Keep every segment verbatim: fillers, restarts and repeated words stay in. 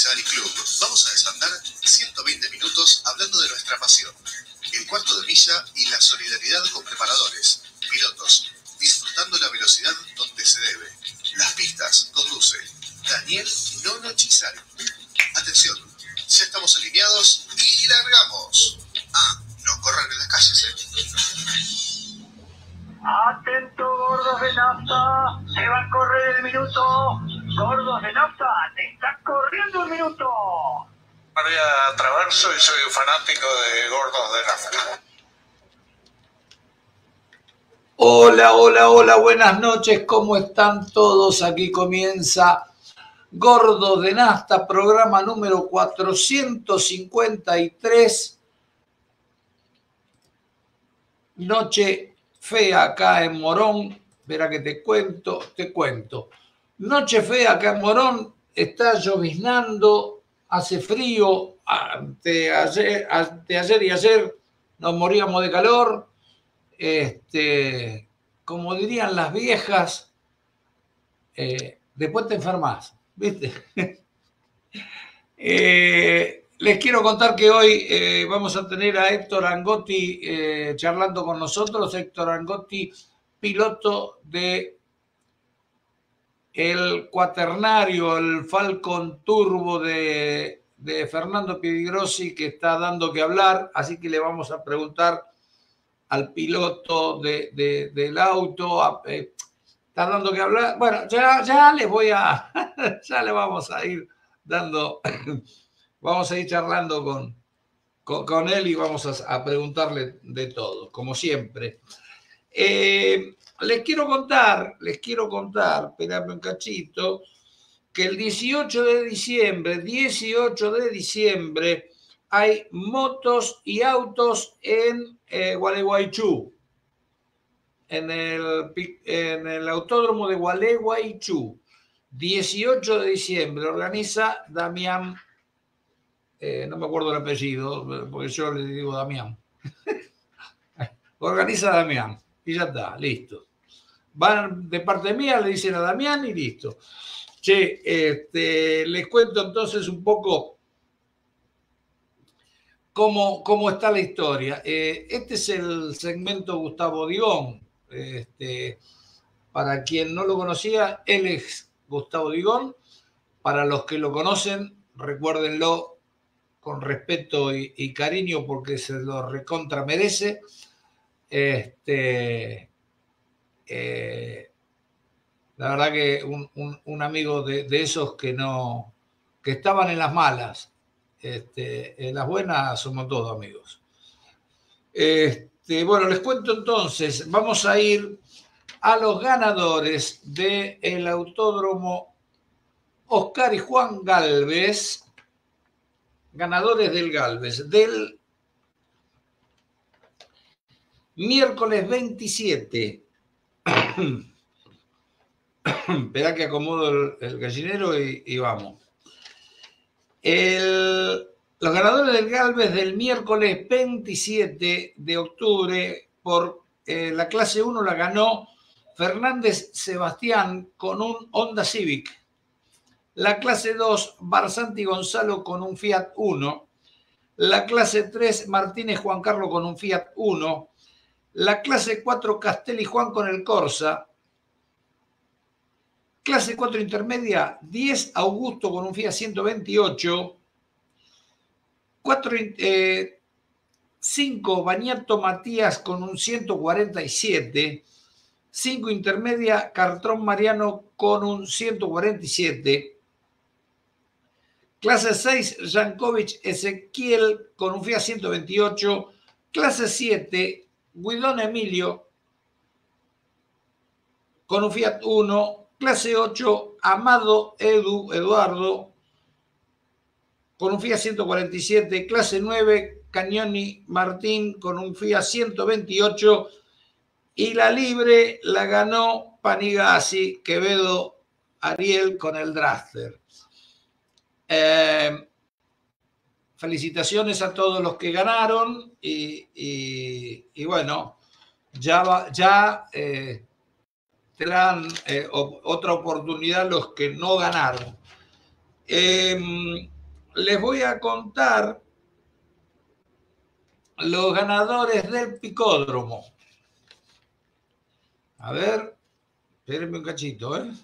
Chisari Club. Vamos a desandar ciento veinte minutos hablando de nuestra pasión, el cuarto de milla y la solidaridad con preparadores, pilotos, disfrutando la velocidad donde se debe. Las pistas conduce Daniel Nono Chisari. Atención, ya estamos alineados y largamos. Ah, no corran en las calles, ¿eh? Atento, gordos de nafta, se va a correr el minuto. Gordos de nafta, te está corriendo el minuto. María Traverso y soy fanático de Gordos de Nafta. Hola, hola, hola, buenas noches, ¿cómo están todos? Aquí comienza Gordos de Nafta, programa número cuatrocientos cincuenta y tres. Noche fea acá en Morón. Espera que te cuento, te cuento. Noche fea acá en Morón, está lloviznando, hace frío. Ante ayer, ante ayer y ayer nos moríamos de calor. Este, como dirían las viejas, eh, después te enfermas, ¿viste? eh, les quiero contar que hoy eh, vamos a tener a Héctor Angotti eh, charlando con nosotros. Héctor Angotti, piloto de el cuaternario, el Falcon Turbo de, de Fernando Piedigrossi, que está dando que hablar, así que le vamos a preguntar al piloto de, de, del auto, a, eh, está dando que hablar. Bueno, ya, ya les voy a, ya le vamos a ir dando, vamos a ir charlando con, con, con él y vamos a, a preguntarle de todo, como siempre. Eh, les quiero contar, les quiero contar, esperadme un cachito, que el dieciocho de diciembre, dieciocho de diciembre, hay motos y autos en eh, Gualeguaychú, en el, en el autódromo de Gualeguaychú. dieciocho de diciembre, organiza Damián, eh, no me acuerdo el apellido, porque yo le digo Damián. Organiza Damián, y ya está, listo. Van de parte mía, le dicen a Damián y listo. Che, este, les cuento entonces un poco cómo, cómo está la historia. Eh, este es el segmento Gustavo Digón. Este, para quien no lo conocía, él es Gustavo Digón. Para los que lo conocen, recuérdenlo con respeto y, y cariño porque se lo recontra merece. Este, eh, la verdad que un, un, un amigo de, de esos que no, que estaban en las malas. Este, en las buenas somos todos amigos. Este, bueno, les cuento entonces, vamos a ir a los ganadores del autódromo Oscar y Juan Gálvez, ganadores del Gálvez, del miércoles veintisiete. Esperá que acomodo el, el gallinero y, y vamos. El, los ganadores del Gálvez del miércoles veintisiete de octubre por eh, la clase uno la ganó Fernández Sebastián con un Honda Civic. La clase dos, Barsanti Gonzalo con un Fiat Uno. La clase tres, Martínez Juan Carlos con un Fiat Uno. La clase cuatro, Castelli Juan con el Corsa. Clase cuatro intermedia, diez, Augusto con un Fiat ciento veintiocho. cuatro, eh, cinco, Bañato Matías con un ciento cuarenta y siete. cinco intermedia, Cartrón Mariano con un ciento cuarenta y siete. Clase seis, Jankovic Ezequiel con un Fiat ciento veintiocho. Clase siete, Guidón Emilio con un Fiat Uno. Clase ocho, Amado Edu Eduardo con un Fiat ciento cuarenta y siete. Clase nueve, Cagnoni Martín con un Fiat ciento veintiocho. Y la libre la ganó Panigasi Quevedo Ariel con el Dragster. Eh, felicitaciones a todos los que ganaron y, y, y bueno, ya, va, ya eh, tendrán eh, otra oportunidad los que no ganaron. Eh, les voy a contar los ganadores del Picódromo. A ver, espérenme un cachito, ¿eh?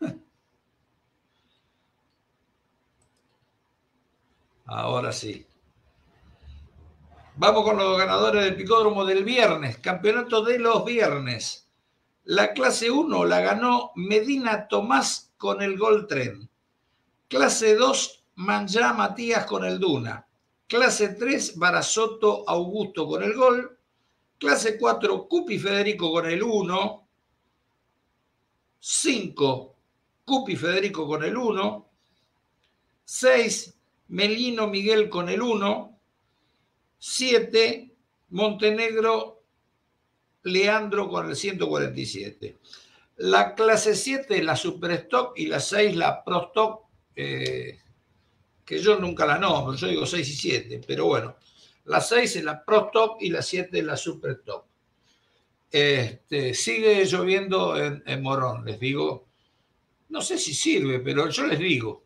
Ahora sí. Vamos con los ganadores del Picódromo del viernes, campeonato de los viernes. La clase uno la ganó Medina Tomás con el Gol Tren. Clase dos, Manjá Matías con el Duna. Clase tres, Barazotto Augusto con el Gol. Clase cuatro, Cupi Federico con el uno. cinco, Cupi Federico con el uno. seis, Melino Miguel con el uno. siete, Montenegro Leandro con el ciento cuarenta y siete. La clase siete, la Superstock, y la seis, la Prostock, eh, que yo nunca la nombro, yo digo seis y siete, pero bueno, la seis es la Prostock y la siete es la Superstock. Este, sigue lloviendo en, en Morón, les digo, no sé si sirve, pero yo les digo.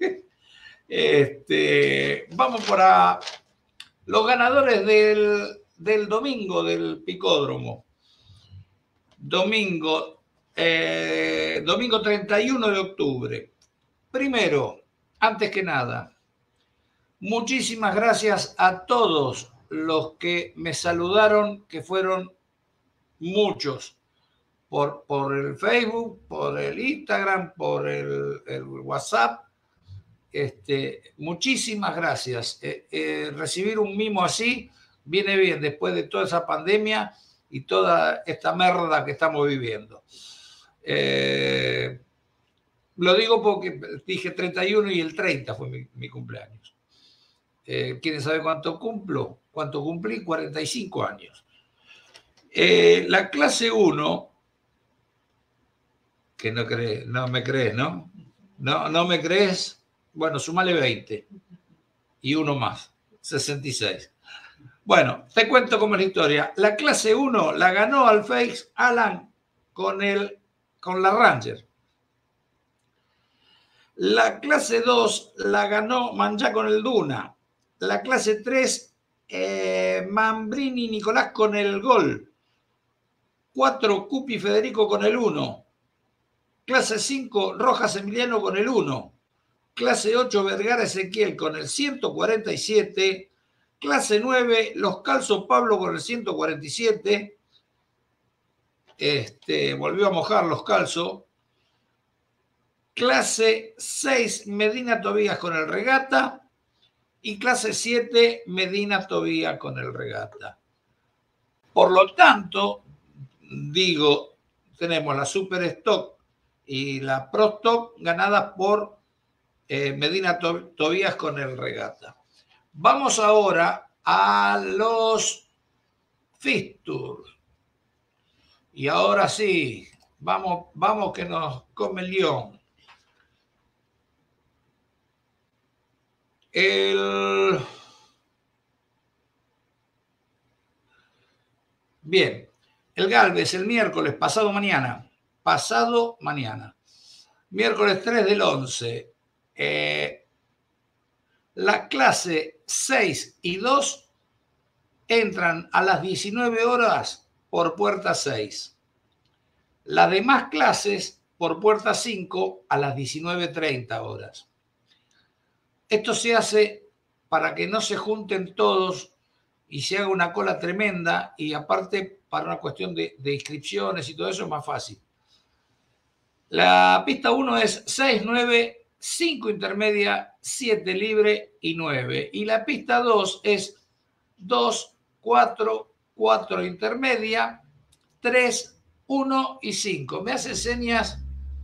este, vamos para los ganadores del, del domingo del Picódromo. Domingo, eh, domingo treinta y uno de octubre. Primero, antes que nada, muchísimas gracias a todos los que me saludaron, que fueron muchos, por, por el Facebook, por el Instagram, por el, el WhatsApp. Este, muchísimas gracias. Eh, eh, recibir un mimo así viene bien después de toda esa pandemia y toda esta merda que estamos viviendo. Eh, lo digo porque dije treinta y uno y el treinta fue mi, mi cumpleaños. Eh, ¿Quieren saber cuánto cumplo? ¿Cuánto cumplí? cuarenta y cinco años. Eh, la clase uno, que no, crees, no me crees, ¿no? ¿no? ¿No me crees? Bueno, sumale veinte y uno más, sesenta y seis. Bueno, te cuento cómo es la historia. La clase uno la ganó Alfeix Alan con, el, con la Ranger. La clase dos la ganó Manjá con el Duna. La clase tres, eh, Mambrini Nicolás con el Gol. cuatro, Cupi Federico con el uno. Clase cinco, Rojas Emiliano con el uno. Clase ocho, Vergara Ezequiel con el ciento cuarenta y siete. Clase nueve, Los Calzos Pablo con el ciento cuarenta y siete. Este, volvió a mojar Los Calzos. Clase seis, Medina Tobías con el Regata. Y clase siete, Medina Tobías con el Regata. Por lo tanto, digo, tenemos la Superstock y la Prostock ganadas por eh, Medina Tobías con el Regata. Vamos ahora a los fixtures. Y ahora sí, vamos, vamos que nos come el león. El... Bien, el Galvez el miércoles, pasado mañana. Pasado mañana. Miércoles tres del once. Eh, la clase seis y dos entran a las diecinueve horas por puerta seis. Las demás clases por puerta cinco a las diecinueve treinta horas. Esto se hace para que no se junten todos y se haga una cola tremenda, y aparte para una cuestión de, de inscripciones y todo eso es más fácil. La pista uno es seis, nueve, cinco intermedia, siete libre y nueve. Y la pista dos es dos, cuatro, cuatro intermedia, tres, uno y cinco. ¿Me hace señas?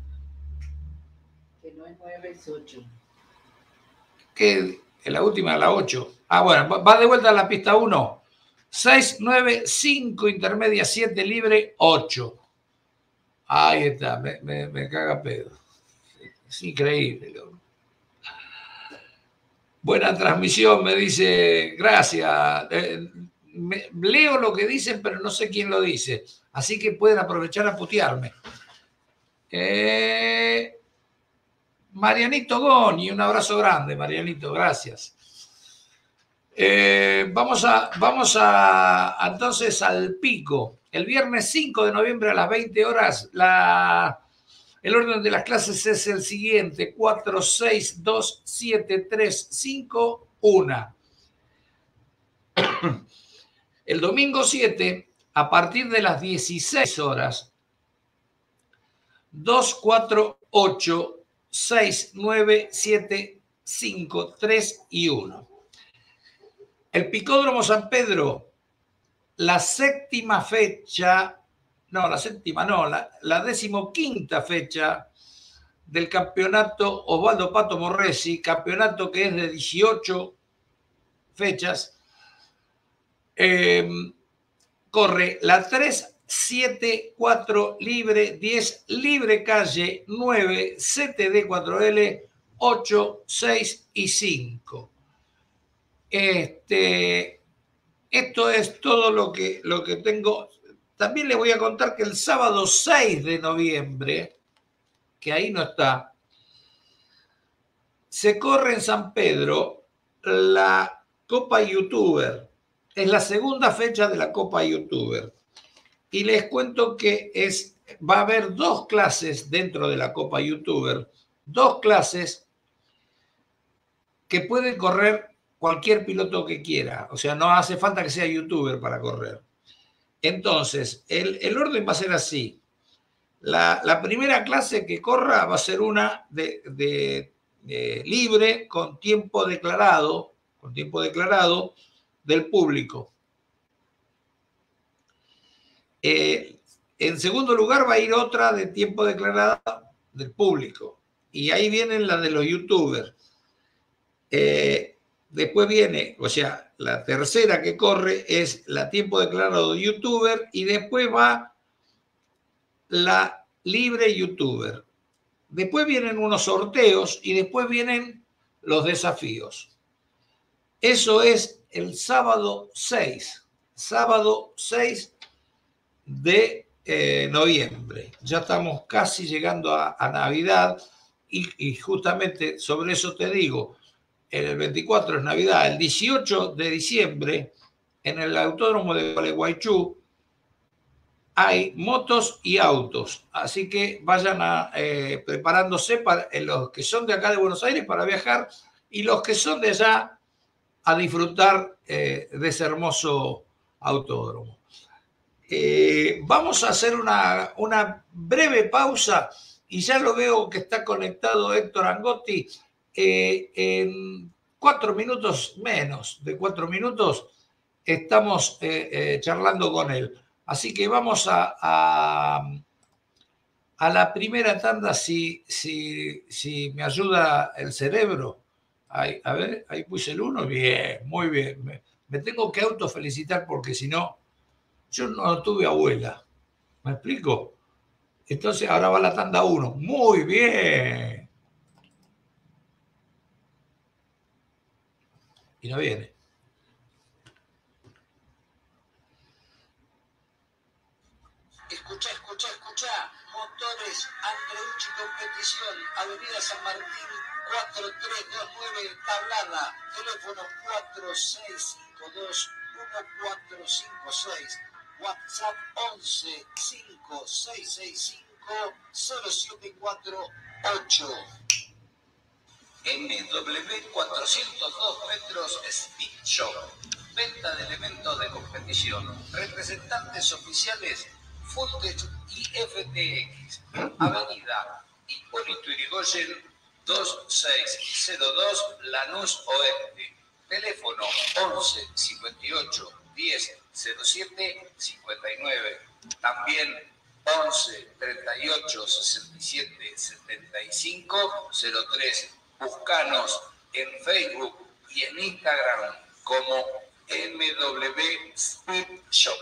Que no es nueve, es ocho. Que en la última, la ocho. Ah, bueno, va de vuelta a la pista uno. seis, nueve, cinco intermedia, siete libre, ocho. Ahí está, me, me, me caga pedo. Es increíble. Buena transmisión, me dice, gracias. Eh, me, leo lo que dicen, pero no sé quién lo dice. Así que pueden aprovechar a putearme. Eh, Marianito Goni, un abrazo grande, Marianito, gracias. Eh, vamos a, vamos a, entonces al pico. El viernes cinco de noviembre a las veinte horas, la, el orden de las clases es el siguiente: cuatro, seis, dos, siete, tres, cinco, uno. El domingo siete, a partir de las dieciséis horas, dos, cuatro, ocho, seis, nueve, siete, cinco, tres y uno. El Picódromo San Pedro, la séptima fecha, no, la séptima no, la, la decimoquinta fecha del campeonato Osvaldo Pato Morresi, campeonato que es de dieciocho fechas. Eh, corre la tres, siete, cuatro, libre, diez, libre calle, nueve, C T D cuatro L, ocho, seis y cinco. Este, esto es todo lo que, lo que tengo. También les voy a contar que el sábado seis de noviembre, que ahí no está, se corre en San Pedro la Copa Youtuber. Es la segunda fecha de la Copa Youtuber. Y les cuento que es, va a haber dos clases dentro de la Copa Youtuber, dos clases que pueden correr cualquier piloto que quiera. O sea, no hace falta que sea youtuber para correr. Entonces, el, el orden va a ser así. La, la primera clase que corra va a ser una de, de, de libre con tiempo declarado, con tiempo declarado del público. Eh, en segundo lugar va a ir otra de tiempo declarado del público. Y ahí vienen las de los youtubers. Eh, después viene, o sea, la tercera que corre es la tiempo declarado de youtuber y después va la libre youtuber. Después vienen unos sorteos y después vienen los desafíos. Eso es el sábado seis, sábado seis de eh, noviembre. Ya estamos casi llegando a, a Navidad y, y justamente sobre eso te digo, el veinticuatro es Navidad, el dieciocho de diciembre en el autódromo de Gualeguaychú hay motos y autos, así que vayan a, eh, preparándose para eh, los que son de acá de Buenos Aires para viajar y los que son de allá a disfrutar eh, de ese hermoso autódromo. Eh, vamos a hacer una, una breve pausa y ya lo veo que está conectado Héctor Angotti. Eh, en cuatro minutos, menos de cuatro minutos, estamos eh, eh, charlando con él. Así que vamos a, a, a la primera tanda, si, si, si me ayuda el cerebro. Ahí, a ver, ahí puse el uno. Bien, muy bien. Me, me tengo que autofelicitar porque si no, yo no tuve abuela. ¿Me explico? Entonces ahora va la tanda uno. Muy bien. Y no viene. Escucha, escucha, escucha. Motores Andreucci Competición, Avenida San Martín, cuatro tres dos nueve, Tablada. Teléfono cuatro seis cinco dos uno cuatro cinco seis. WhatsApp once cinco seis seis cinco cero siete cuatro ocho. M W cuatrocientos dos metros Speed Shop. Venta de elementos de competición. Representantes oficiales Fulltech y F T X. Avenida Hipólito Yrigoyen dos seis cero dos, Lanús Oeste. Teléfono once cincuenta y ocho diez cero siete cincuenta y nueve. También once treinta y ocho sesenta y siete setenta y cinco cero tres. Búscanos en Facebook y en Instagram como M W Speed Shop.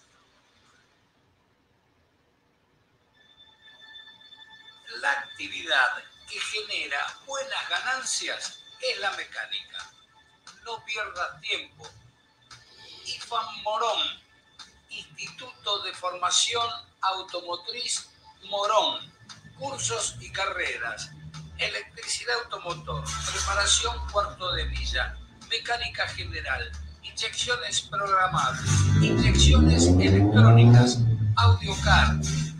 La actividad que genera buenas ganancias es la mecánica. No pierdas tiempo. I F A M Morón, Instituto de Formación Automotriz Morón, cursos y carreras. electricidad automotor, preparación cuarto de milla, mecánica general, inyecciones programables, inyecciones electrónicas, AudioCAR,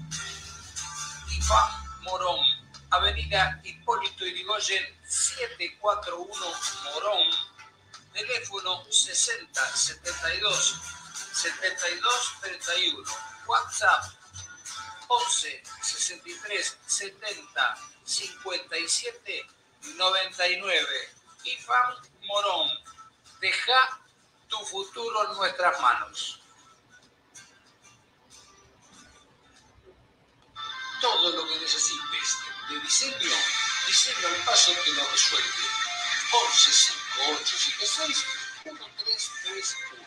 I F A M Morón, Avenida Hipólito Yrigoyen setecientos cuarenta y uno Morón, teléfono sesenta setenta y dos setenta y dos treinta y uno, WhatsApp once sesenta y tres setenta cincuenta y siete noventa y nueve. I F A M Morón, deja tu futuro en nuestras manos. Todo lo que necesites de diseño, diseño al paso que lo resuelve. once cinco ocho siete seis uno tres tres uno.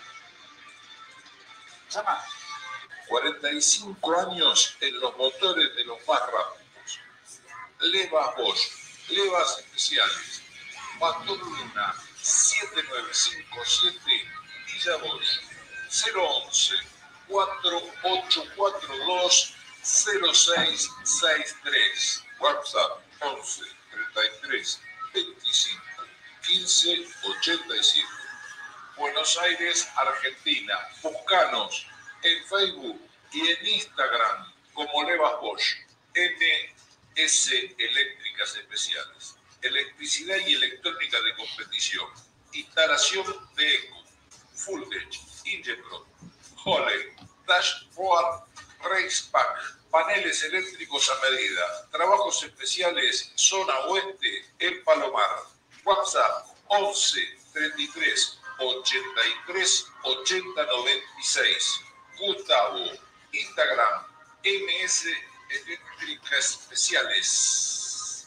Llama. cuarenta y cinco años en los motores de los más rápidos. Levas Bosch, levas especiales. Pastor Luna, siete nueve cinco siete, Villa Bosch, cero once cuatro ocho cuatro dos cero seis seis tres. WhatsApp once treinta y tres veinticinco quince ochenta y siete. Buenos Aires, Argentina. Buscanos en Facebook y en Instagram como Levas Bosch. M S Eléctricas Especiales. Electricidad y electrónica de competición. Instalación de eco. Full Tech. Ingepro. Hole. Dashboard. Race Pack. Paneles eléctricos a medida. Trabajos especiales. Zona Oeste en Palomar. WhatsApp once treinta y tres ochenta y tres ochenta noventa y seis. Gustavo. Instagram M S Eléctricas Especiales.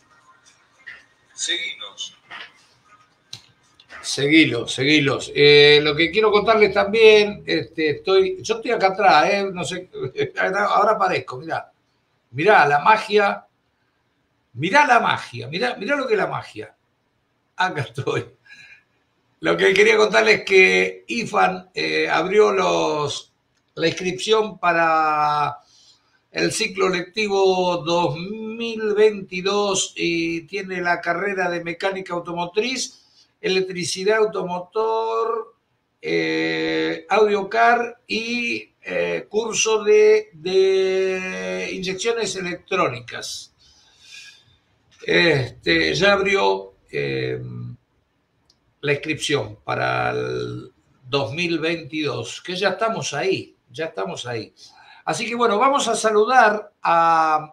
Seguinos. Seguilos, seguilos. Eh, lo que quiero contarles también, este, estoy, yo estoy acá atrás, eh, no sé, ahora aparezco, mirá, mirá la magia, mirá la magia, mirá, mirá lo que es la magia. Acá estoy. Lo que quería contarles es que I F A N eh, abrió los, la inscripción para el ciclo lectivo dos mil veintidós y tiene la carrera de mecánica automotriz, electricidad automotor, eh, AudioCAR y eh, curso de, de inyecciones electrónicas. Este, ya abrió eh, la inscripción para el dos mil veintidós, que ya estamos ahí, ya estamos ahí. Así que bueno, vamos a saludar a,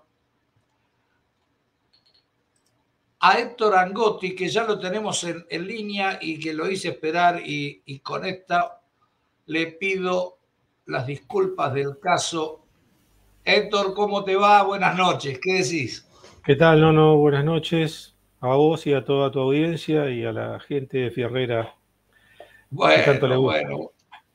a Héctor Angotti, que ya lo tenemos en, en línea y que lo hice esperar y, y con esta le pido las disculpas del caso. Héctor, ¿cómo te va? Buenas noches, ¿qué decís? ¿Qué tal, Nono? Buenas noches a vos y a toda tu audiencia y a la gente de Fierrera. Bueno, que tanto le gusta. bueno.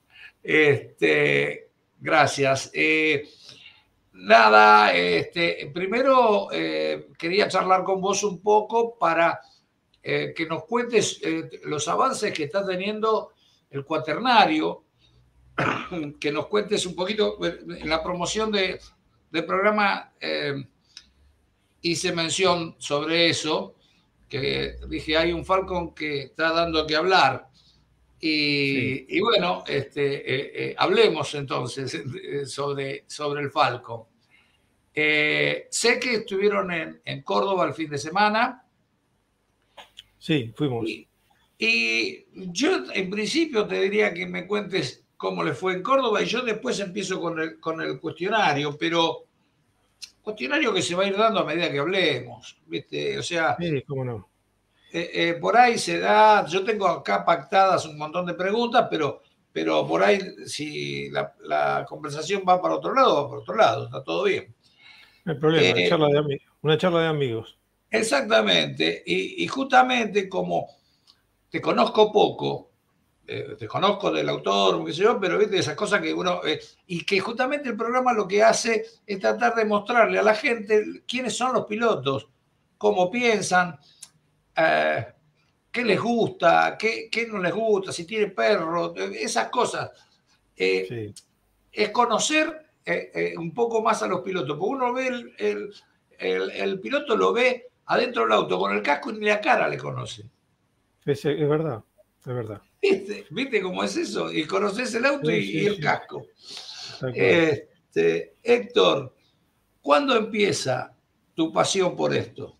Este, gracias. Eh, nada, este, primero eh, quería charlar con vos un poco para eh, que nos cuentes eh, los avances que está teniendo el cuaternario, que nos cuentes un poquito en la promoción de, del programa. Eh, hice mención sobre eso, que dije, hay un Falcon que está dando que hablar. Y, sí. y bueno, este, eh, eh, hablemos entonces eh, sobre, sobre el Falcon. Eh, sé que estuvieron en, en Córdoba el fin de semana. Sí, fuimos. Y, y yo en principio te diría que me cuentes cómo le fue en Córdoba y yo después empiezo con el, con el cuestionario, pero cuestionario que se va a ir dando a medida que hablemos, ¿viste? O sea, sí, cómo no. Eh, eh, por ahí se da, yo tengo acá pactadas un montón de preguntas, pero, pero por ahí si la, la conversación va para otro lado, va para otro lado, está todo bien. No hay problema, Eh, charla de amigos, una charla de amigos. Exactamente, y, y justamente como te conozco poco, eh, te conozco del autor, qué sé yo, pero viste esas cosas que uno, eh, y que justamente el programa lo que hace es tratar de mostrarle a la gente quiénes son los pilotos, cómo piensan, Eh, qué les gusta, qué, qué no les gusta, si tiene perro, esas cosas. Eh, sí. Es conocer eh, eh, un poco más a los pilotos, porque uno ve el, el, el, el piloto lo ve adentro del auto con el casco y ni la cara le conoce. Es, es verdad, es verdad. ¿Viste? ¿Viste cómo es eso? Y conoces el auto Sí, y, sí, y el sí. casco. Tal cual. Este, Héctor, ¿cuándo empieza tu pasión por esto?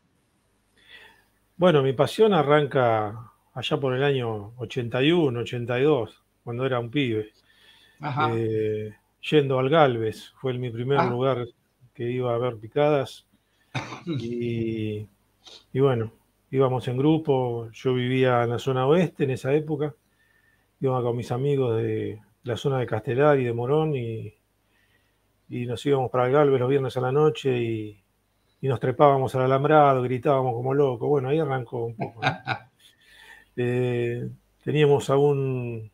Bueno, mi pasión arranca allá por el año ochenta y uno, ochenta y dos, cuando era un pibe. Ajá. Eh, yendo al Galvez, fue mi primer Ah. lugar que iba a ver picadas. Y, y bueno, íbamos en grupo. Yo vivía en la zona oeste en esa época. Íbamos con mis amigos de la zona de Castelar y de Morón y, y nos íbamos para el Galvez los viernes a la noche y, y nos trepábamos al alambrado, gritábamos como locos. Bueno, ahí arrancó un poco, ¿no? eh, teníamos a un,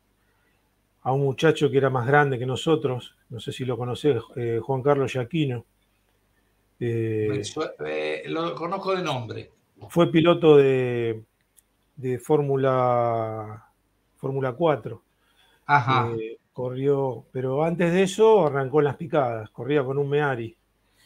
a un muchacho que era más grande que nosotros, no sé si lo conocés, eh, Juan Carlos Yaquino. Eh, eh, lo conozco de nombre. Fue piloto de, de Fórmula Fórmula cuatro. Ajá. Eh, corrió, pero antes de eso arrancó en las picadas, corría con un Meari.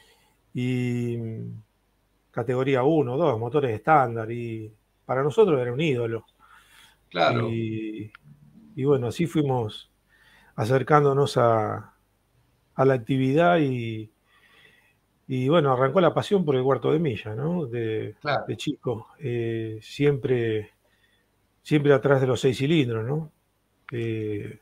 Y categoría uno, dos, motores estándar. Y para nosotros era un ídolo. Claro. Y, y bueno, así fuimos acercándonos a, a la actividad y, y bueno, arrancó la pasión por el cuarto de milla, ¿no? De, claro. de chico. Eh, siempre, siempre atrás de los seis cilindros, ¿no? Eh,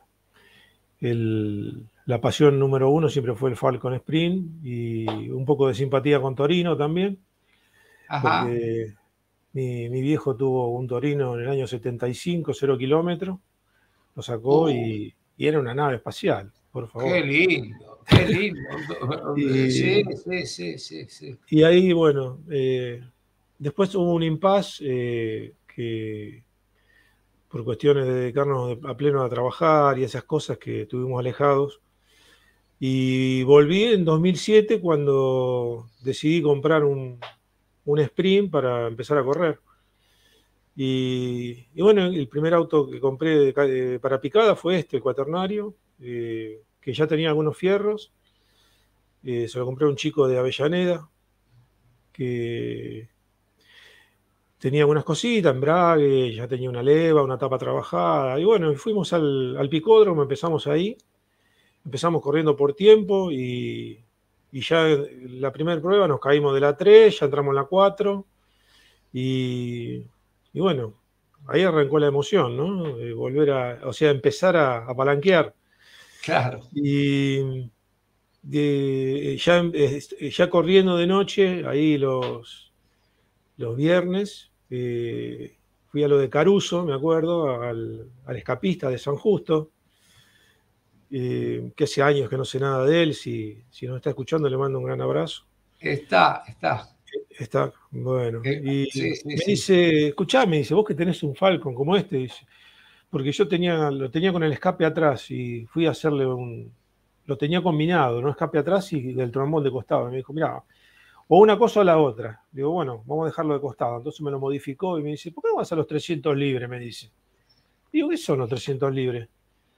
el, la pasión número uno siempre fue el Falcon Sprint y un poco de simpatía con Torino también. Ajá. Porque mi, mi viejo tuvo un Torino en el año setenta y cinco, cero kilómetros, lo sacó Uh, y, y era una nave espacial, por favor. Qué lindo, qué lindo. y, sí, sí, sí, sí, sí. Y ahí, bueno, eh, después hubo un impasse eh, que por cuestiones de dedicarnos a pleno a trabajar y esas cosas que estuvimos alejados. Y volví en dos mil siete cuando decidí comprar un, un sprint para empezar a correr. Y, y bueno, el primer auto que compré de, de, para picada fue este, el cuaternario, eh, que ya tenía algunos fierros. Eh, se lo compré a un chico de Avellaneda, que tenía algunas cositas, embrague, ya tenía una leva, una tapa trabajada. Y bueno, fuimos al, al picódromo, empezamos ahí. Empezamos corriendo por tiempo y, y ya en la primera prueba nos caímos de la tres, ya entramos en la cuatro. Y, y bueno, ahí arrancó la emoción, ¿no? De volver a, o sea, empezar a, a palanquear. Claro. Y de, ya, ya corriendo de noche, ahí los, los viernes, eh, fui a lo de Caruso, me acuerdo, al, al escapista de San Justo, eh, que hace años que no sé nada de él, si, si nos está escuchando le mando un gran abrazo. Está, está. Está, bueno. Y sí, sí, me sí. dice, escuchá, me dice, vos que tenés un Falcon como este, dice, porque yo tenía, lo tenía con el escape atrás y fui a hacerle un, lo tenía combinado, ¿no? Escape atrás y del trombón de costado. Y me dijo, mirá, o una cosa o la otra. Digo, bueno, vamos a dejarlo de costado. Entonces me lo modificó y me dice, ¿por qué no vas a los trescientos libres? Me dice. Digo, ¿qué son los trescientos libres?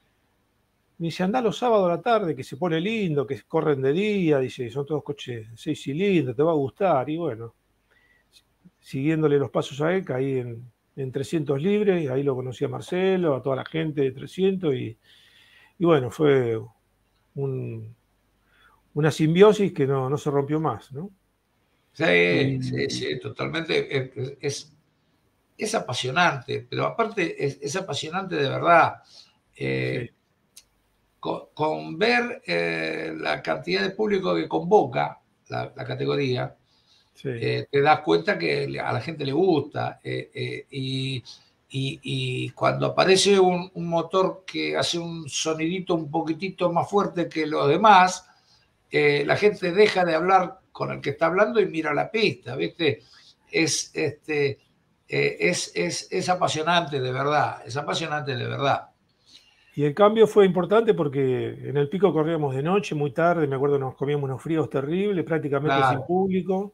Me dice, andá los sábados a la tarde, que se pone lindo, que corren de día, dice, son todos coches de seis cilindros, te va a gustar. Y bueno, siguiéndole los pasos a él, caí en, en trescientos libres, ahí lo conocí a Marcelo, a toda la gente de trescientos, y, y bueno, fue un, una simbiosis que no, no se rompió más, ¿no? Sí, y, sí, sí, totalmente. Es, es, es apasionante, pero aparte es, es apasionante de verdad. Eh, sí. Con, con ver eh, la cantidad de público que convoca la, la categoría, sí. eh, te das cuenta que a la gente le gusta. Eh, eh, y, y, y cuando aparece un, un motor que hace un sonidito un poquitito más fuerte que los demás, eh, la gente deja de hablar con el que está hablando y mira la pista, ¿viste? Es, este, eh, es, es, es apasionante de verdad, es apasionante de verdad. Y el cambio fue importante porque en el pico corríamos de noche, muy tarde, me acuerdo nos comíamos unos fríos terribles, prácticamente claro. sin público,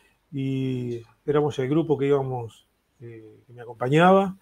y éramos el grupo que íbamos, eh, que me acompañaba,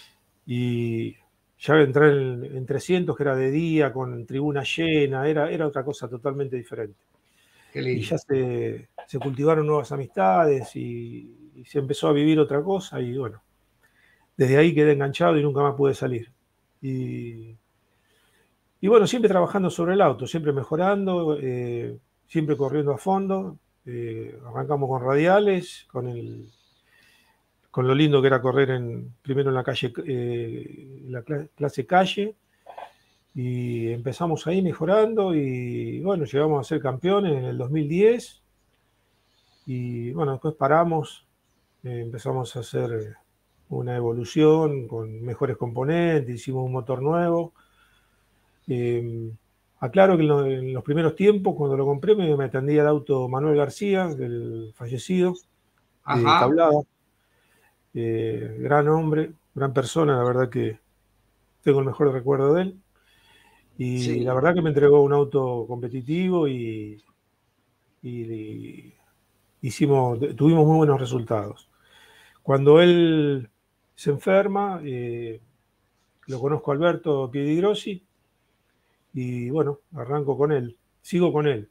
y ya entrar en, en trescientos, que era de día, con tribuna llena, era, era otra cosa totalmente diferente. Qué lindo. Y ya se, se cultivaron nuevas amistades y, y se empezó a vivir otra cosa y bueno, desde ahí quedé enganchado y nunca más pude salir. Y, y bueno, siempre trabajando sobre el auto, siempre mejorando, eh, siempre corriendo a fondo. Eh, arrancamos con radiales, con, el, con lo lindo que era correr en, primero en la calle, eh, la clase calle, y empezamos ahí mejorando y bueno, llegamos a ser campeones en el dos mil diez y bueno, después paramos, eh, empezamos a hacer una evolución con mejores componentes, hicimos un motor nuevo. Eh, aclaro que en los, en los primeros tiempos, cuando lo compré, me, me atendía el auto Manuel García, el fallecido, de Tablada. Eh, gran hombre, gran persona, la verdad que tengo el mejor recuerdo de él. Y sí, la verdad que me entregó un auto competitivo y, y, y hicimos, tuvimos muy buenos resultados. Cuando él se enferma, eh, lo conozco a Alberto Piedigrossi y bueno, arranco con él, sigo con él.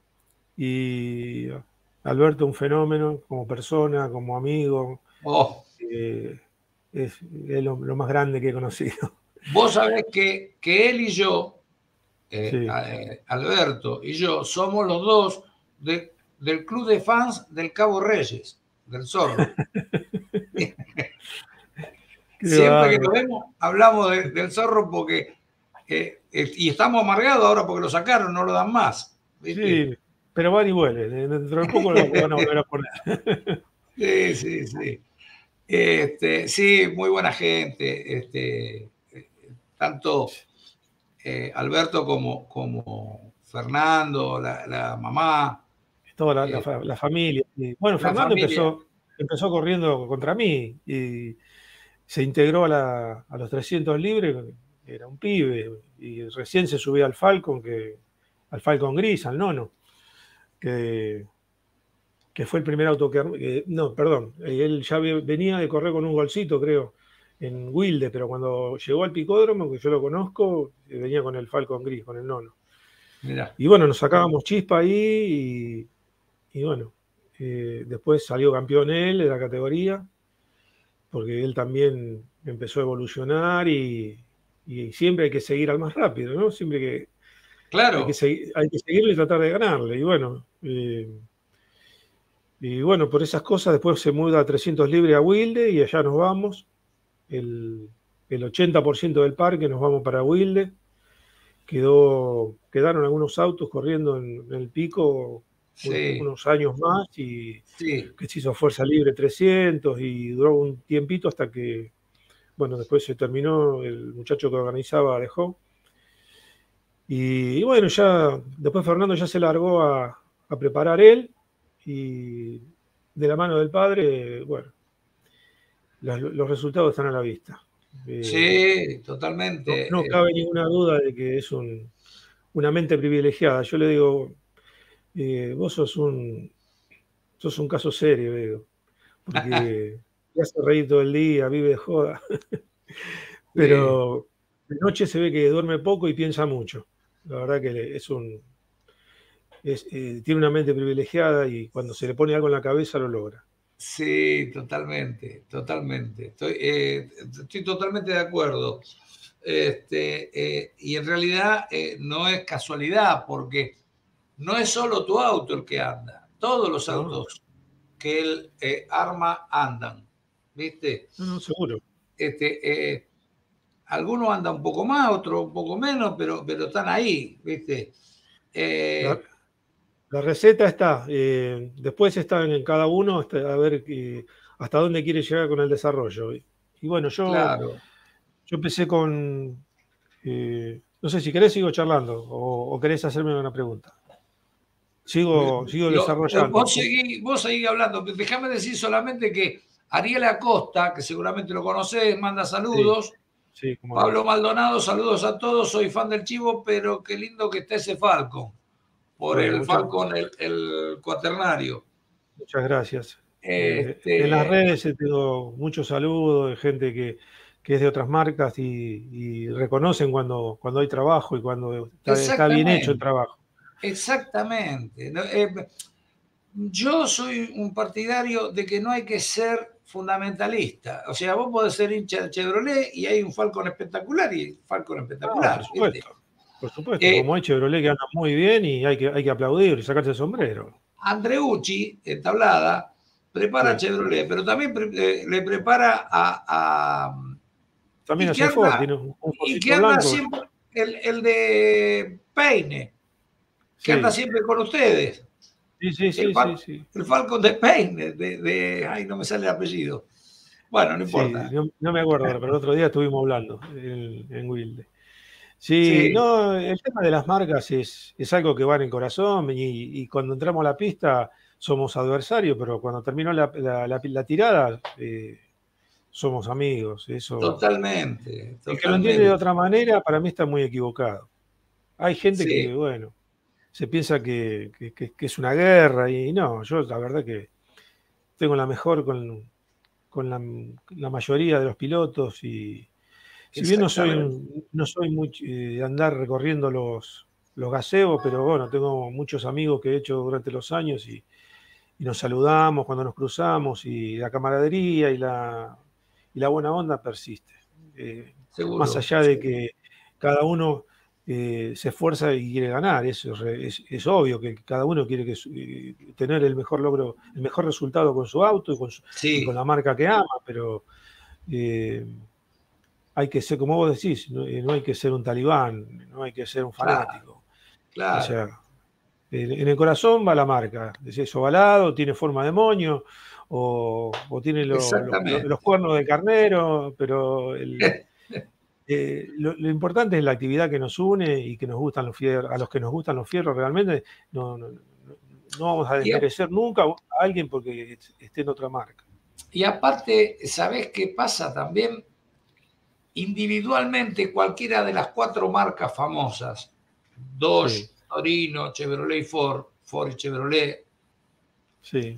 Y Alberto un fenómeno como persona, como amigo. Oh. Eh, es, es lo, lo más grande que he conocido. Vos sabés que, que él y yo, eh, sí. eh, Alberto y yo, somos los dos de, del club de fans del Cabo Reyes, del Zorro. Siempre vale. que nos vemos, hablamos de, del Zorro porque eh, eh, y estamos amargados ahora porque lo sacaron, no lo dan más. ¿Viste? Sí, pero van y vuelven. Dentro de poco lo van a volver a poner. Sí, sí, sí. Este, sí, muy buena gente. Este, tanto eh, Alberto como, como Fernando, la, la mamá. Toda la, eh, la, la familia. Y, bueno, Fernando familia. Empezó, empezó corriendo contra mí y se integró a, la, a los trescientos libres, era un pibe, y recién se subió al Falcon, que, al Falcon gris, al nono, que, que fue el primer auto que... Eh, no, perdón, él ya venía de correr con un golcito, creo, en Wilde, pero cuando llegó al picódromo, que yo lo conozco, venía con el Falcon gris, con el nono. Mirá. Y bueno, nos sacábamos chispa ahí y, y bueno, eh, después salió campeón él de la categoría, porque él también empezó a evolucionar y, y siempre hay que seguir al más rápido, ¿no? Siempre que, claro. hay, que seguir, hay que seguirlo y tratar de ganarle. Y bueno, eh, y bueno, por esas cosas después se muda a trescientos libres a Wilde y allá nos vamos. El, el ochenta por ciento del parque nos vamos para Wilde. Quedó, quedaron algunos autos corriendo en, en el pico sí. unos años más y sí. que se hizo Fuerza Libre trescientos y duró un tiempito hasta que, bueno, después se terminó, el muchacho que organizaba dejó. Y, y bueno, ya después Fernando ya se largó a, a preparar él y de la mano del padre, bueno, los, los resultados están a la vista. Eh, sí, totalmente. No, no cabe ninguna duda de que es un, una mente privilegiada. Yo le digo, eh, vos sos un, sos un caso serio, digo, porque te hace reír todo el día, vive de joda. Pero sí. De noche se ve que duerme poco y piensa mucho. La verdad que es un, es, eh, tiene una mente privilegiada y cuando se le pone algo en la cabeza lo logra. Sí, totalmente, totalmente. Estoy, eh, estoy totalmente de acuerdo. Este, eh, y en realidad eh, no es casualidad, porque no es solo tu auto el que anda, todos los autos no. que él eh, arma andan, ¿viste? No, no, seguro. Este, eh, algunos andan un poco más, otros un poco menos, pero, pero están ahí, ¿viste? Eh, la, la receta está, eh, después está en cada uno hasta, a ver eh, hasta dónde quiere llegar con el desarrollo. Y, y bueno, yo, claro. yo empecé con, eh, no sé si querés sigo charlando o, o querés hacerme una pregunta. Sigo, sigo Lo, desarrollando. Vos seguís, vos seguís hablando. Déjame decir solamente que Ariel Acosta, que seguramente lo conocés, manda saludos. Sí, sí, Pablo Maldonado, saludos a todos. Soy fan del Chivo, pero qué lindo que esté ese Falcon. Por bueno, el Falcon, el, el cuaternario. Muchas gracias. Este... Eh, en las redes tengo muchos saludos de gente que, que es de otras marcas y, y reconocen cuando, cuando hay trabajo y cuando está, está bien hecho el trabajo. Exactamente. Eh, Yo soy un partidario de que no hay que ser fundamentalista. O sea, vos podés ser hincha de Chevrolet y hay un Falcon espectacular y Falcon espectacular. Ah, por supuesto, ¿viste? por supuesto. Eh, Como hay Chevrolet que anda muy bien y hay que, hay que aplaudir y sacarse el sombrero. Andreucci, en Tablada, prepara Sí. Chevrolet, pero también pre eh, le prepara a... a También y hace que Ford, anda, tiene un, un y Fordcito que anda blanco. siempre, el, el de Peine, que Sí. anda siempre con ustedes. Sí, sí, El, sí, Fal- sí, sí. el Falcon de Peine, de, de- ay, no me sale el apellido. Bueno, no Sí, importa. no, no me acuerdo, ahora, pero el otro día estuvimos hablando en, en Wilde. Sí, Sí, no, el tema de las marcas es, es algo que va en el corazón y, y cuando entramos a la pista somos adversarios, pero cuando terminó la, la- la- la tirada eh, somos amigos. Eso, totalmente, el que lo entiende de totalmente. otra manera, para mí está muy equivocado. Hay gente Sí, que, bueno, se piensa que, que- que- que es una guerra y no, yo la verdad que tengo la mejor con, con la, la mayoría de los pilotos y si bien no soy, exactamente. un- no soy muy eh, de andar recorriendo los, los gaseos, pero bueno, tengo muchos amigos que he hecho durante los años y, y nos saludamos cuando nos cruzamos y la camaradería y la, y la buena onda persiste. Eh, más Seguro. allá de que cada uno eh, se esfuerza y quiere ganar, eso es, re- es- es obvio que cada uno quiere que su- eh, tener el mejor logro, el mejor resultado con su auto y con, su- y con Sí, la marca que ama, pero eh, hay que ser, como vos decís, no, eh, no hay que ser un talibán, no hay que ser un claro, fanático. O claro. sea, en, en el corazón va la marca, es eso, ovalado, tiene forma de moño, o, o tiene lo- lo- lo- Exactamente. los cuernos de carnero, pero el, eh, lo, lo importante es la actividad que nos une y que nos gustan los fierros, a los que nos gustan los fierros realmente, no, no, no- no vamos a Y, a- desmerecer nunca a alguien porque esté en otra marca. y aparte, ¿sabés qué pasa también? Individualmente, cualquiera de las cuatro marcas famosas, Dodge, Sí, Torino, Chevrolet y Ford, Ford y Chevrolet, sí,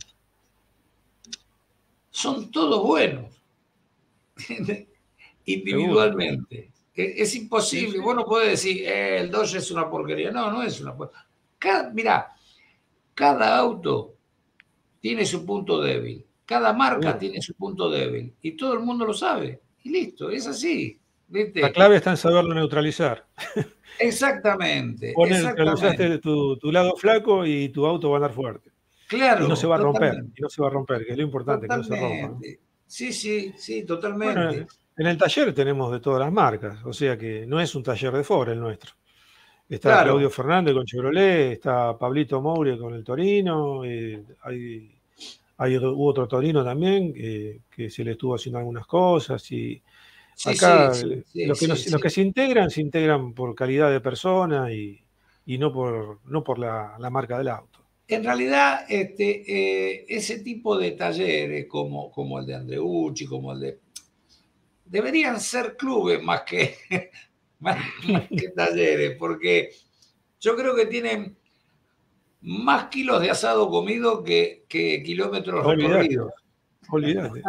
son todos buenos. seguro. Individualmente. Que es Sí, imposible. sí. Vos no podés decir, eh, el Dodge es una porquería. No, no es una porquería. Cada, mirá, cada auto tiene su punto débil. Cada marca Seguro. tiene su punto débil. Y todo el mundo lo sabe. Y listo, es así. La ¿Viste? clave está en saberlo neutralizar. Exactamente, Vos exactamente. neutralizaste tu, tu lado flaco y tu auto va a andar fuerte. Claro, Y no se va a romper, totalmente. y no se va a romper, que es lo importante, que no se rompa, ¿no? Totalmente. Sí, sí, sí, Bueno, totalmente. en el taller tenemos de todas las marcas, o sea que no es un taller de Ford el nuestro. Está Claro. Claudio Fernández con Chevrolet, está Pablito Moure con el Torino, eh, hay, hay otro, hubo otro Torino también que, que se le estuvo haciendo algunas cosas y Sí, acá sí, sí, sí, los, que sí, nos- sí. los que se integran se integran por calidad de persona y, y no por, no por la, la marca del auto. En realidad, este, eh, ese tipo de talleres como, como el de Andreucci, como el de... deberían ser clubes más que, más, más que talleres, porque yo creo que tienen más kilos de asado comido que, que kilómetros Olvídate, recorridos. olvídate.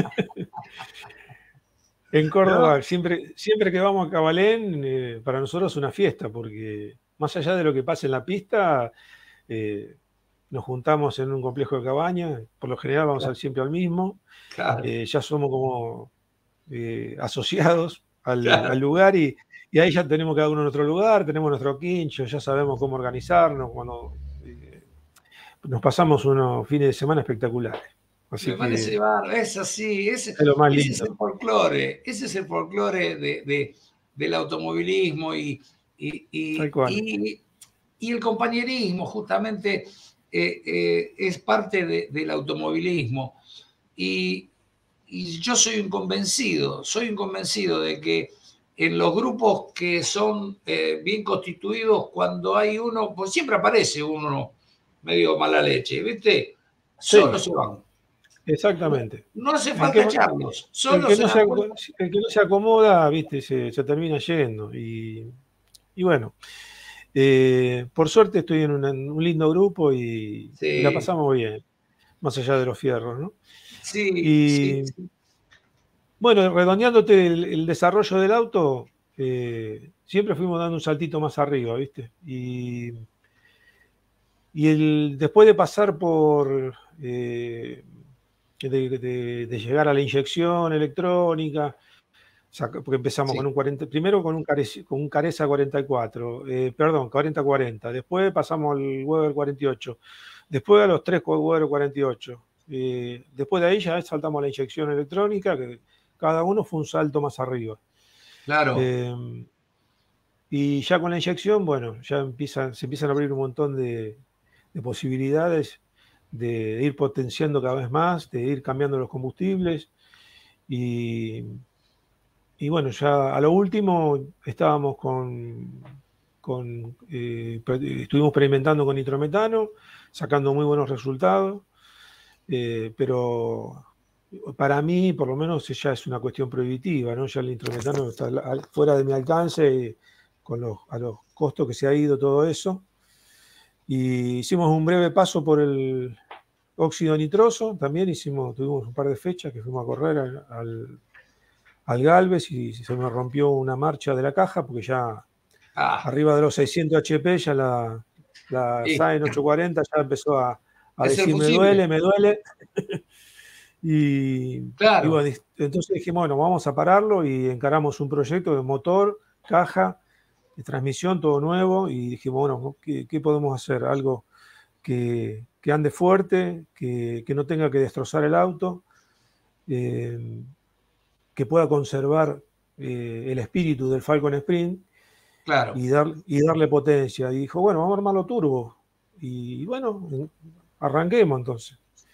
En Córdoba, ¿No? siempre, siempre que vamos a Cabalén, eh, para nosotros es una fiesta, porque más allá de lo que pasa en la pista, eh, nos juntamos en un complejo de cabañas, por lo general vamos Claro. al- siempre al mismo, Claro, eh, ya somos como eh, asociados al, claro. al lugar y, y ahí ya tenemos cada uno nuestro lugar, tenemos nuestro quincho, ya sabemos cómo organizarnos, cuando eh, nos pasamos unos fines de semana espectaculares. Así Me parece que bárbaro, es así, ese, es lo más ese es el lindo. folclore, ese es el folclore de, de- del automovilismo y, y- y- Tal cual. y- y el compañerismo justamente eh, eh, es parte de- del automovilismo. Y, y yo soy un convencido, soy un convencido de que en los grupos que son eh, bien constituidos, cuando hay uno, pues siempre aparece uno medio mala leche, ¿viste? Solo Sí, se van. exactamente. No hace El falta que, echarlos, el solo que se no se, dan cuenta. aco- el que no se acomoda, viste, se, se termina yendo. Y, y bueno, eh, por suerte estoy en una- en un lindo grupo y, y la Sí, pasamos bien, más allá de los fierros, ¿no? sí, sí, Y sí. bueno, redondeándote el, el desarrollo del auto, eh, siempre fuimos dando un saltito más arriba, ¿viste? Y, y el, después de pasar por, eh, de, de, de llegar a la inyección electrónica, porque empezamos sí. con un cuarenta, primero con un, Careza, con un Careza cuarenta y cuatro, eh, perdón, cuarenta cuarenta, después pasamos al Weber cuarenta y ocho, después a los tres Weber cuarenta y ocho, eh, después de ahí ya saltamos a la inyección electrónica, que cada uno fue un salto más arriba. Claro. Eh, y ya con la inyección, bueno, ya empiezan, se empiezan a abrir un montón de, de posibilidades de ir potenciando cada vez más, de ir cambiando los combustibles. Y, y bueno, ya a lo último estábamos con, con eh, estuvimos experimentando con nitrometano, sacando muy buenos resultados, eh, pero para mí, por lo menos, ya es una cuestión prohibitiva, ¿no? Ya el nitrometano está fuera de mi alcance con los, a los costos que se ha ido todo eso. Y hicimos un breve paso por el óxido nitroso, también hicimos, tuvimos un par de fechas que fuimos a correr al, al, al Galvez y se me rompió una marcha de la caja porque ya ah. arriba de los seiscientos H P ya la, la sí. Saen ochocientos cuarenta ya empezó a, a decir me duele, me duele. Y, claro. y bueno, entonces dijimos, bueno, vamos a pararlo y encaramos un proyecto de motor, caja, de transmisión, todo nuevo, y dijimos, bueno, ¿qué, qué podemos hacer? Algo que, que ande fuerte, que, que no tenga que destrozar el auto, eh, que pueda conservar eh, el espíritu del Falcon Sprint, claro. y, dar, y darle potencia. Y dijo, bueno, vamos a armarlo turbo. Y bueno, arranquemos entonces.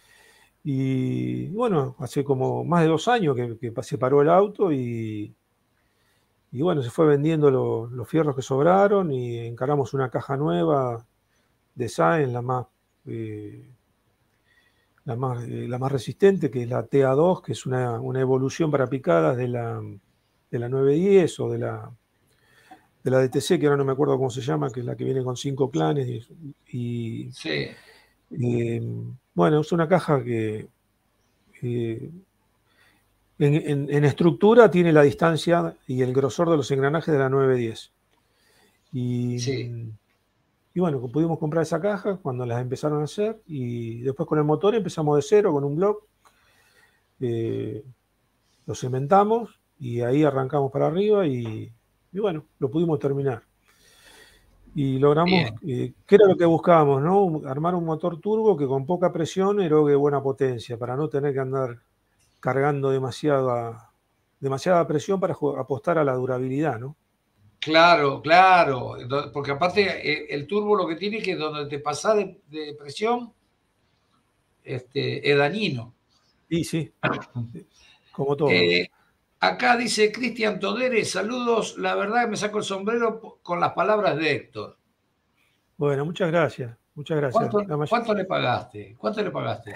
Y bueno, hace como más de dos años que, que se paró el auto y, y bueno, se fue vendiendo lo, los fierros que sobraron y encaramos una caja nueva de Saen, la más, eh, la más, eh, la más resistente, que es la T A dos, que es una, una evolución para picadas de la, de la nueve diez o de la, de la D T C, que ahora no me acuerdo cómo se llama, que es la que viene con cinco clanes. Y, y sí. eh, bueno, es una caja que eh, en, en, en estructura tiene la distancia y el grosor de los engranajes de la nueve diez. Y, sí. y bueno, pudimos comprar esa caja cuando las empezaron a hacer y después con el motor empezamos de cero con un block, eh, lo cementamos y ahí arrancamos para arriba y, y bueno, lo pudimos terminar. Y logramos, eh, ¿qué era lo que buscábamos, no? Armar un motor turbo que con poca presión erogue buena potencia, para no tener que andar cargando demasiada, demasiada presión para apostar a la durabilidad, ¿no? Claro, claro, porque aparte el turbo lo que tiene es que donde te pasa de, de presión este, es dañino. Sí, sí, como todo. Eh, Acá dice Cristian Todere, saludos, la verdad que me saco el sombrero con las palabras de Héctor. Bueno, muchas gracias, muchas gracias. ¿Cuánto, mayor... ¿cuánto le pagaste? ¿Cuánto le pagaste?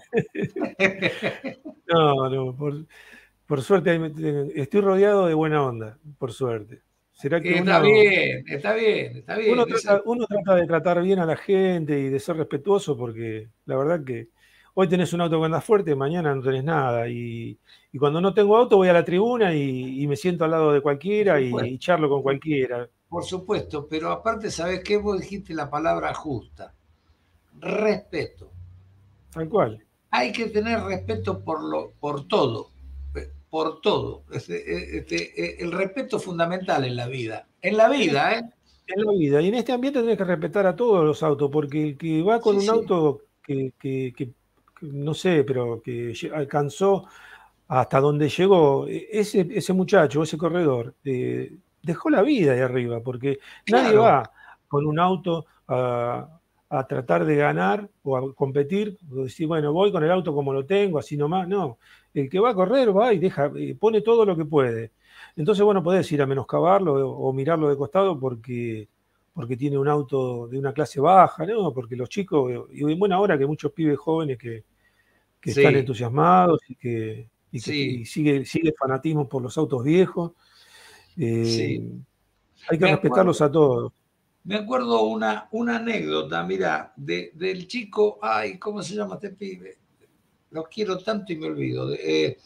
no, no, por, por suerte estoy rodeado de buena onda, por suerte. ¿Será que está uno, bien, está bien, está bien. Uno trata, uno trata de tratar bien a la gente y de ser respetuoso porque la verdad que hoy tenés un auto que anda fuerte, mañana no tenés nada. Y, y cuando no tengo auto voy a la tribuna y, y me siento al lado de cualquiera y, y charlo con cualquiera. Por supuesto, pero aparte, ¿sabés qué? Vos dijiste la palabra justa. Respeto. Tal cual. Hay que tener respeto por, lo, por todo. Por todo. Este, este, el respeto es fundamental en la vida. En la vida, ¿eh? En la vida. Y en este ambiente tenés que respetar a todos los autos, porque el que va con sí, un sí. auto que, que, que no sé, pero que alcanzó hasta donde llegó, ese, ese muchacho, ese corredor, eh, dejó la vida ahí arriba, porque claro. Nadie va con un auto a, a tratar de ganar o a competir, o decir, bueno, voy con el auto como lo tengo, así nomás, no. El que va a correr va y deja, pone todo lo que puede. Entonces, bueno, podés ir a menoscabarlo o, o mirarlo de costado porque... porque tiene un auto de una clase baja, ¿no? Porque los chicos, y en buena hora que muchos pibes jóvenes que, que sí. están entusiasmados y que, y que sí. y sigue, sigue el fanatismo por los autos viejos. Eh, sí. Hay que me respetarlos acuerdo, a todos. Me acuerdo una, una anécdota, mira, de, del chico, ay, ¿cómo se llama este pibe? Los quiero tanto y me olvido. Eh,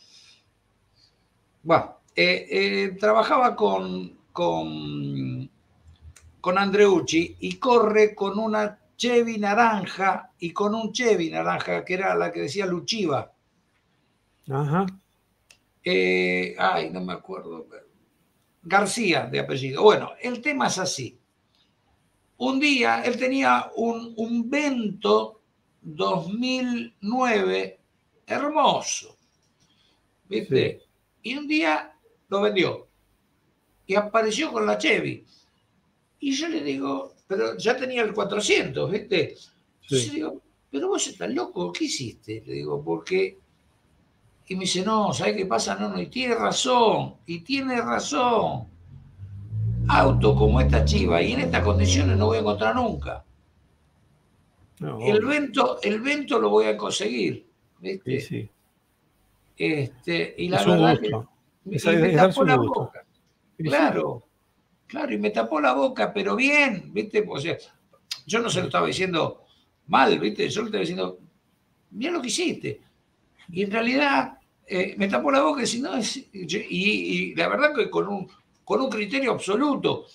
bueno, eh, eh, trabajaba con... con con Andreucci y corre con una Chevy naranja y con un Chevy naranja, que era la que decía Luchiva. Ajá. Eh, ay, no me acuerdo. García de apellido. Bueno, el tema es así. Un día él tenía un, un Vento dos mil nueve hermoso, ¿viste? Sí. Y un día lo vendió y apareció con la Chevy. Y yo le digo, pero ya tenía el cuatrocientos, ¿viste? Sí. Yo le digo, pero vos estás loco, ¿qué hiciste? Le digo, porque... Y me dice, no, ¿sabes qué pasa? No, no, y tiene razón, y tiene razón. Auto como esta Chiva y en estas condiciones no voy a encontrar nunca. No, el, vento, el Vento lo voy a conseguir, ¿viste? Sí, sí. Este, y la es verdad un gusto. que es, y me es tapó la gusto. boca. Claro, claro, y me tapó la boca, pero bien, ¿viste? O sea, yo no se lo estaba diciendo mal, ¿viste? Yo le estaba diciendo, mira lo que hiciste. Y en realidad eh, me tapó la boca y, no, es, y, y la verdad que con un, con un criterio absoluto.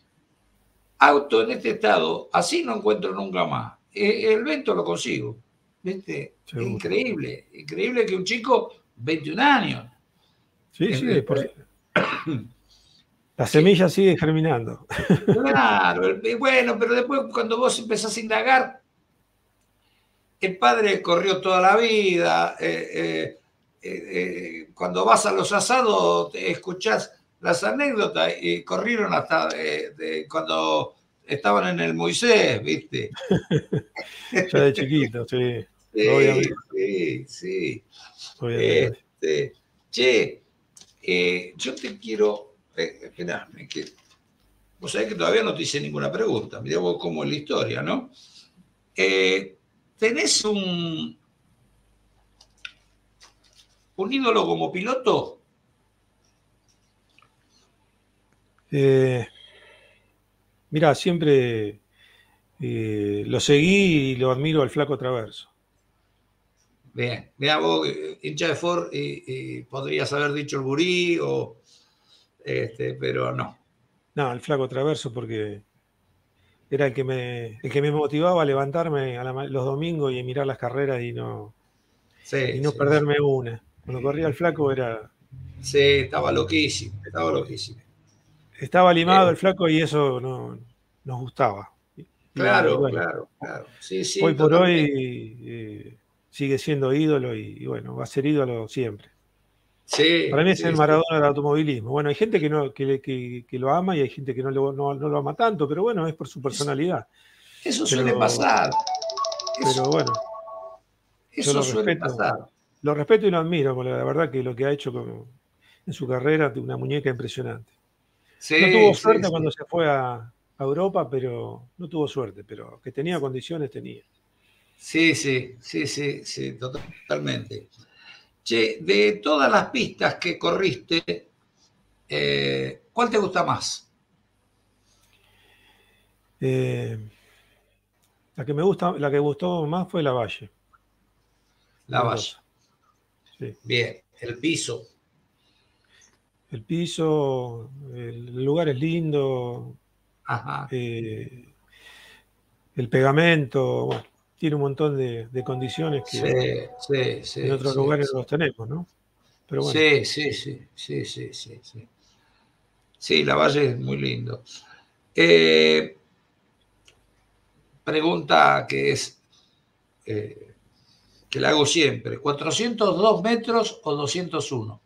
Auto en este estado, así no encuentro nunca más. Eh, el Vento lo consigo. ¿Viste? Es increíble, increíble que un chico, veintiún años. Sí, sí, es por... La semilla sí. Sigue germinando. Claro, bueno, pero después cuando vos empezás a indagar, el padre corrió toda la vida, eh, eh, eh, cuando vas a los asados te escuchás las anécdotas y corrieron hasta de, de cuando estaban en el Moisés, ¿viste? Ya de chiquito, sí. Sí, obviamente. sí, sí. Obviamente. Este, che, eh, yo te quiero... Eh, esperá, que, vos sabés que todavía no te hice ninguna pregunta. Mirá vos cómo es la historia, ¿no? Eh, ¿Tenés un, un ídolo como piloto? Eh, mira, siempre eh, lo seguí y lo admiro al Flaco Traverso. Bien, mira vos, hincha de Ford, y, y podrías haber dicho el Burí, o, este, pero no. No, el Flaco Traverso porque era el que me, el que me motivaba a levantarme a la, los domingos y a mirar las carreras y no, sí, y no sí, perderme sí. una. Cuando corría el Flaco era... Sí, estaba loquísimo, estaba loquísimo. Estaba limado eh, el Flaco y eso no, nos gustaba. Claro, y bueno, claro, claro. Sí, sí, hoy por totalmente. hoy eh, sigue siendo ídolo y, y bueno, va a ser ídolo siempre. Sí, para mí es sí, el Maradona sí. del automovilismo. Bueno, hay gente que, no, que, que, que lo ama y hay gente que no lo, no, no lo ama tanto, pero bueno, es por su personalidad. Eso, eso pero, suele pasar. Pero eso, bueno, eso yo lo suele respeto, pasar. Lo respeto y lo admiro, porque la verdad que lo que ha hecho con, en su carrera, una muñeca impresionante. Sí, no tuvo suerte sí, cuando sí. se fue a, a Europa, pero no tuvo suerte, pero que tenía condiciones, tenía. Sí, sí, sí, sí, sí, totalmente. Che, de todas las pistas que corriste, eh, ¿cuál te gusta más? Eh, la que me gusta, la que gustó más fue La Valle. La Valle. Sí. Bien, el piso. El piso, el lugar es lindo. Ajá. Eh, el pegamento, bueno, tiene un montón de, de condiciones que sí, sí, sí, en otros sí, lugares sí. no los tenemos, ¿no? Pero bueno. Sí, sí, sí, sí, sí, sí, sí. Sí, La Valle es muy lindo. Eh, pregunta que es eh, que la hago siempre: ¿cuatrocientos dos metros o doscientos uno?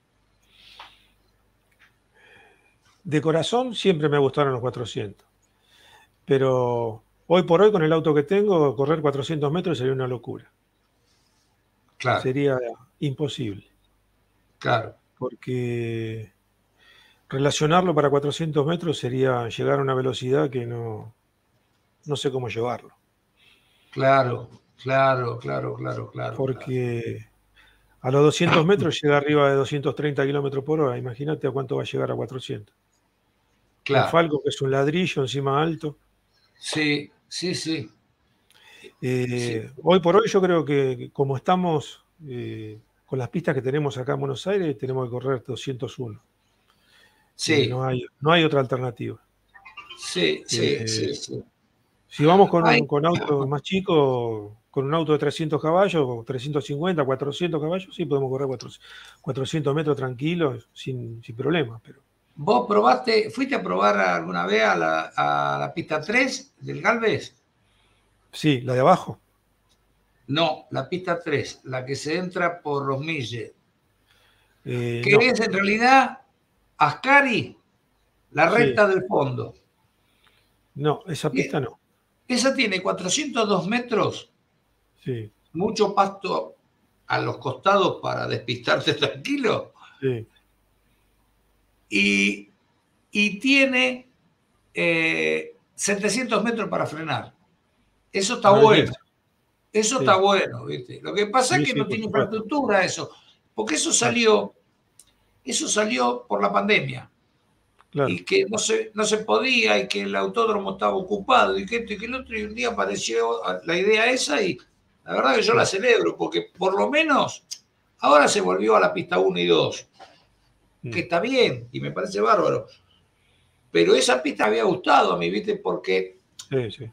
De corazón siempre me gustaron los cuatrocientos. Pero hoy por hoy, con el auto que tengo, correr cuatrocientos metros sería una locura. Claro. Sería imposible. Claro. Porque relacionarlo para cuatrocientos metros sería llegar a una velocidad que no, no sé cómo llevarlo. Claro, claro, claro, claro, claro. Porque claro. A los doscientos metros llega arriba de doscientos treinta kilómetros por hora. Imagínate a cuánto va a llegar a cuatrocientos. Claro. Un Falcon, que es un ladrillo encima alto. Sí, sí, sí. Eh, sí. Hoy por hoy yo creo que como estamos eh, con las pistas que tenemos acá en Buenos Aires, tenemos que correr doscientos uno. Sí. Eh, no hay, no hay otra alternativa. Sí, sí, eh, sí, sí. Si vamos con, Ay. un, con autos más chicos, con un auto de trescientos caballos, trescientos cincuenta, cuatrocientos caballos, sí podemos correr cuatrocientos metros tranquilos, sin, sin problemas. Pero... ¿Vos probaste, fuiste a probar alguna vez a la, a la pista tres del Galvez? Sí, la de abajo. No, la pista tres, la que se entra por los Milles. Eh, que no. es en realidad Ascari, la recta Sí. del fondo. No, esa pista Bien. no. Esa tiene cuatrocientos dos metros, Sí. mucho pasto a los costados para despistarte tranquilo. Sí. Y, y tiene eh, setecientos metros para frenar. Eso está Ah, bueno. es Eso sí. está bueno, ¿viste? Lo que pasa Sí, es que sí, no por tiene supuesto. infraestructura eso. Porque eso salió, eso salió por la pandemia. Claro. Y que no se, no se podía, y que el autódromo estaba ocupado, y que esto y que el otro, y un día apareció la idea esa, y la verdad que yo la celebro, porque por lo menos ahora se volvió a la pista uno y dos, Mm. que está bien, y me parece bárbaro. Pero esa pista me había gustado a mí, ¿viste? Porque, Sí, sí.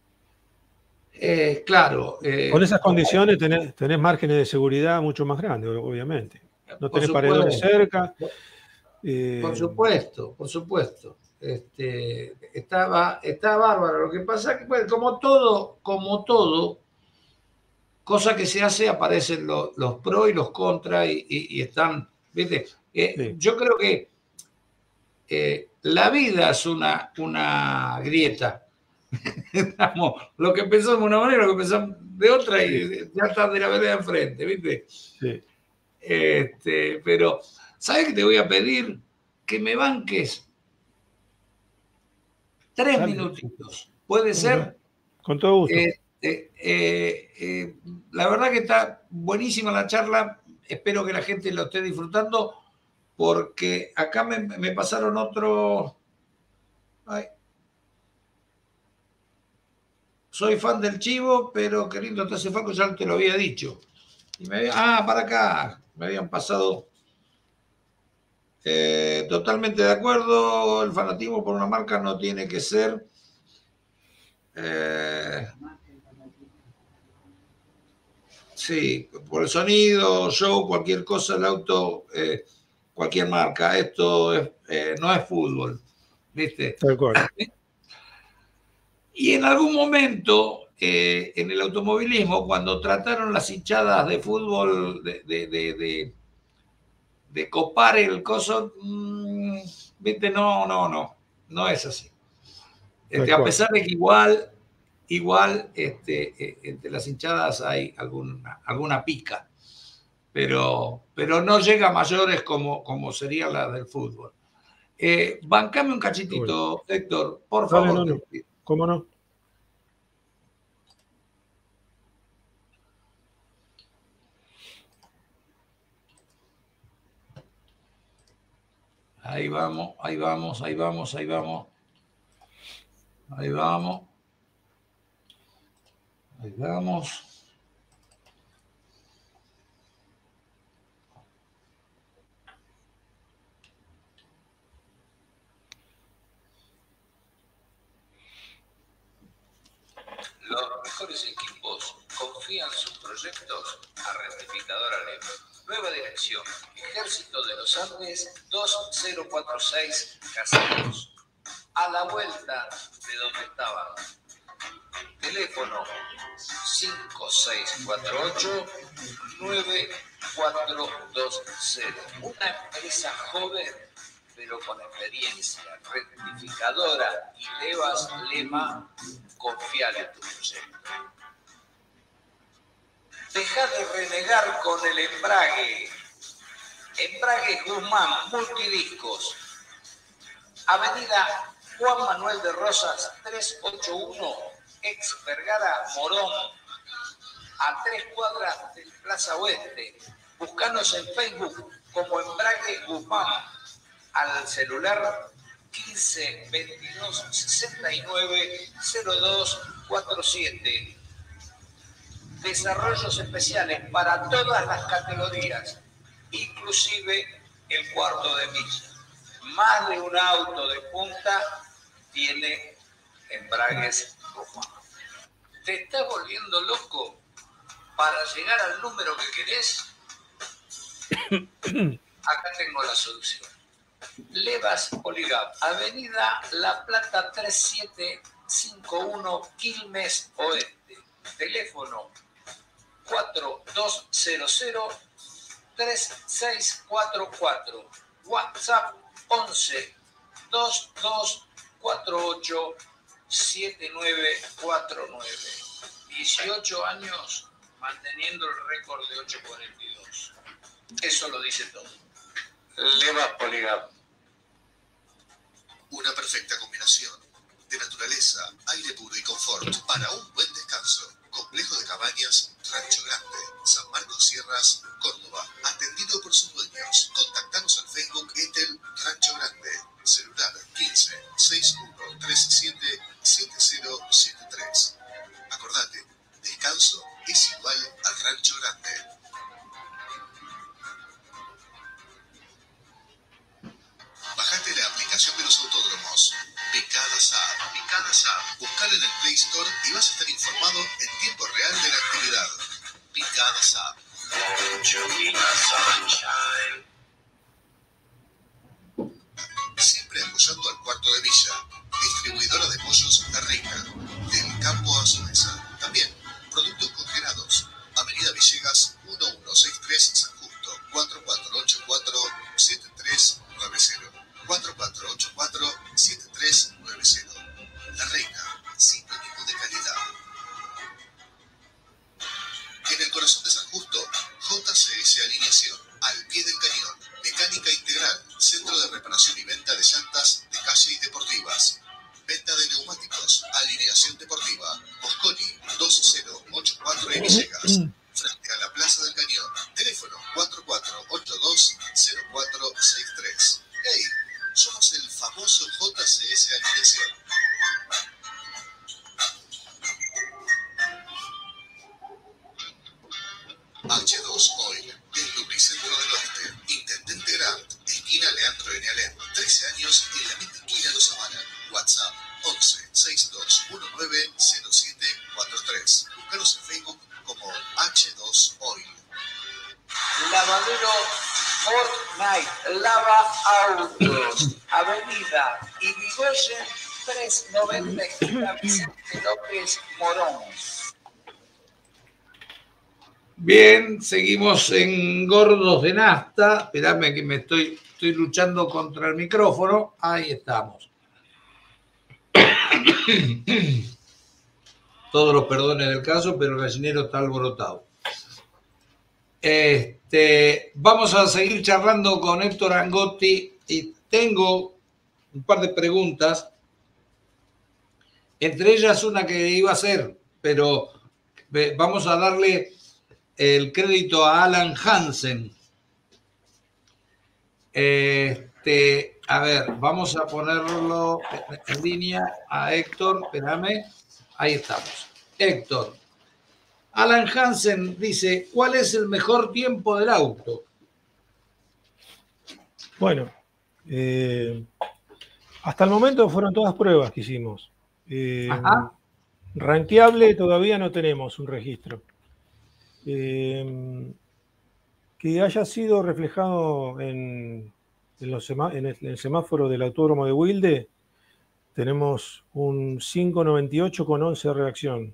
eh, claro... Eh, Con esas como, condiciones tenés, tenés márgenes de seguridad mucho más grandes, obviamente. No tenés supuesto, paredones cerca. Eh, por Eh, supuesto, por supuesto. Este, estaba, está bárbaro. Lo que pasa es que, bueno, como todo, como todo, cosa que se hace, aparecen los, los pros y los contras y, y, y están, ¿viste? Eh, sí. Yo creo que eh, la vida es una, una grieta. Lo que pensamos de una manera, lo que pensamos de otra, y Sí. ya están de la vereda enfrente, ¿viste? Sí. Este, pero, ¿sabes qué te voy a pedir? Que me banques tres Dale. minutitos. ¿Puede ¿Cómo ser? no? Con todo gusto. Eh, eh, eh, eh, la verdad que está buenísima la charla. Espero que la gente lo esté disfrutando, porque acá me, me pasaron otro... Ay. Soy fan del chivo, pero qué lindo te hace Falco, ya te lo había dicho. Y me había, ah, para acá. Me habían pasado... Eh, totalmente de acuerdo, el fanatismo por una marca no tiene que ser... Eh, sí, por el sonido, show, cualquier cosa, el auto, eh, cualquier marca. Esto es, eh, no es fútbol, ¿viste? Tal cual. Y en algún momento, eh, en el automovilismo, cuando trataron las hinchadas de fútbol de, de, de, de, de copar el coso, mmm, ¿viste? No, no, no, no es así. Este, a pesar de que igual... Igual este, entre las hinchadas hay alguna, alguna pica, pero, pero no llega a mayores como, como sería la del fútbol. Eh, bancame un cachitito, bueno. Héctor, por Dale, favor. No, no. ¿Cómo no? Ahí vamos, ahí vamos, ahí vamos, ahí vamos. Ahí vamos. Ahí vamos. Los mejores equipos confían sus proyectos a Rectificadora Lema. Nueva dirección, Ejército de los Andes dos mil cuarenta y seis Caseros. A la vuelta de donde estaban. Teléfono cinco seis cuatro ocho nueve cuatro dos cero. Una empresa joven, pero con experiencia. Rectificadora y Levas Lema, confiar en tu proyecto. Deja de renegar con el embrague. Embrague Guzmán, multidiscos. Avenida Juan Manuel de Rosas, trescientos ochenta y uno, ex Vergara Morón, a tres cuadras del Plaza Oeste. Búscanos en Facebook como Embrague Guzmán, al celular quince veintidós sesenta y nueve cero dos cuarenta y siete. Desarrollos especiales para todas las categorías, inclusive el cuarto de milla. Más de un auto de punta tiene embragues Roma. ¿Te estás volviendo loco para llegar al número que querés? Acá tengo la solución. Levas Poligap, Avenida La Plata tres siete cinco uno, Quilmes Oeste. Teléfono cuatro dos cero cero, tres seis cuatro cuatro. WhatsApp once, veintidós, cuarenta y ocho, setenta y nueve cuarenta y nueve. dieciocho años manteniendo el récord de ocho cuarenta y dos. Eso lo dice todo. Levas Poligap. Una perfecta combinación de naturaleza, aire puro y confort para un buen descanso. Complejo de cabañas Rancho Grande, San Marcos Sierras, Córdoba. Atendido por sus dueños. Contactanos al Facebook Etel Rancho Grande. Celular quince, sesenta y uno, treinta y siete, setenta setenta y tres. Acordate, descanso es igual al Rancho Grande. Bajate la aplicación de los autódromos. Picadas App. Picadas App. Buscala en el Play Store y vas a estar informado en tiempo real de la actividad. Picadas App. Siempre apoyando al Cuarto de Milla. Distribuidora de pollos La Reina. Del campo a su mesa. También productos congelados. Avenida Villegas mil ciento sesenta y tres San Justo. cuatro cuatro ocho cuatro, siete tres nueve cero. cuatro cuatro ocho cuatro, siete tres nueve cero. La Reina, sinónimo de calidad. En el corazón de San Justo, J C S Alineación, al pie del cañón, mecánica integral, centro de reparación y venta de llantas de calle y deportivas, venta de neumáticos, alineación deportiva, Mosconi dos cero ocho cuatro en Villegas, frente a la Plaza del Cañón, teléfono cuatro cuatro ocho dos, cero cuatro seis tres. ¡Hey! Somos el famoso J C S Alineación. H dos Oil, del Lubricentro del Oeste. Intendente Grant, esquina Leandro N. Alem. trece años en la misma esquina Los Amaran. WhatsApp once, sesenta y dos diecinueve, cero siete cuatro tres. Búscanos en Facebook como H dos Oil. Lavadero Fortnite, Lava Autos, Avenida Irigoyen trescientos noventa, esquina Vicente López Morón. Bien, seguimos en Gordos de Nafta. Esperadme que me estoy, estoy luchando contra el micrófono. Ahí estamos. Todos los perdones del caso, pero el gallinero está alborotado. Este, vamos a seguir charlando con Héctor Angotti y tengo un par de preguntas, entre ellas una que iba a hacer, pero vamos a darle el crédito a Alan Hansen. Este, a ver, vamos a ponerlo en línea a Héctor, espérame, ahí estamos. Héctor, Alan Hansen dice, ¿cuál es el mejor tiempo del auto? Bueno, eh, hasta el momento fueron todas pruebas que hicimos. Eh, rankeable todavía no tenemos un registro. Eh, que haya sido reflejado en, en, los semá en, el, en el semáforo del autódromo de Wilde, tenemos un cinco noventa y ocho con once de reacción.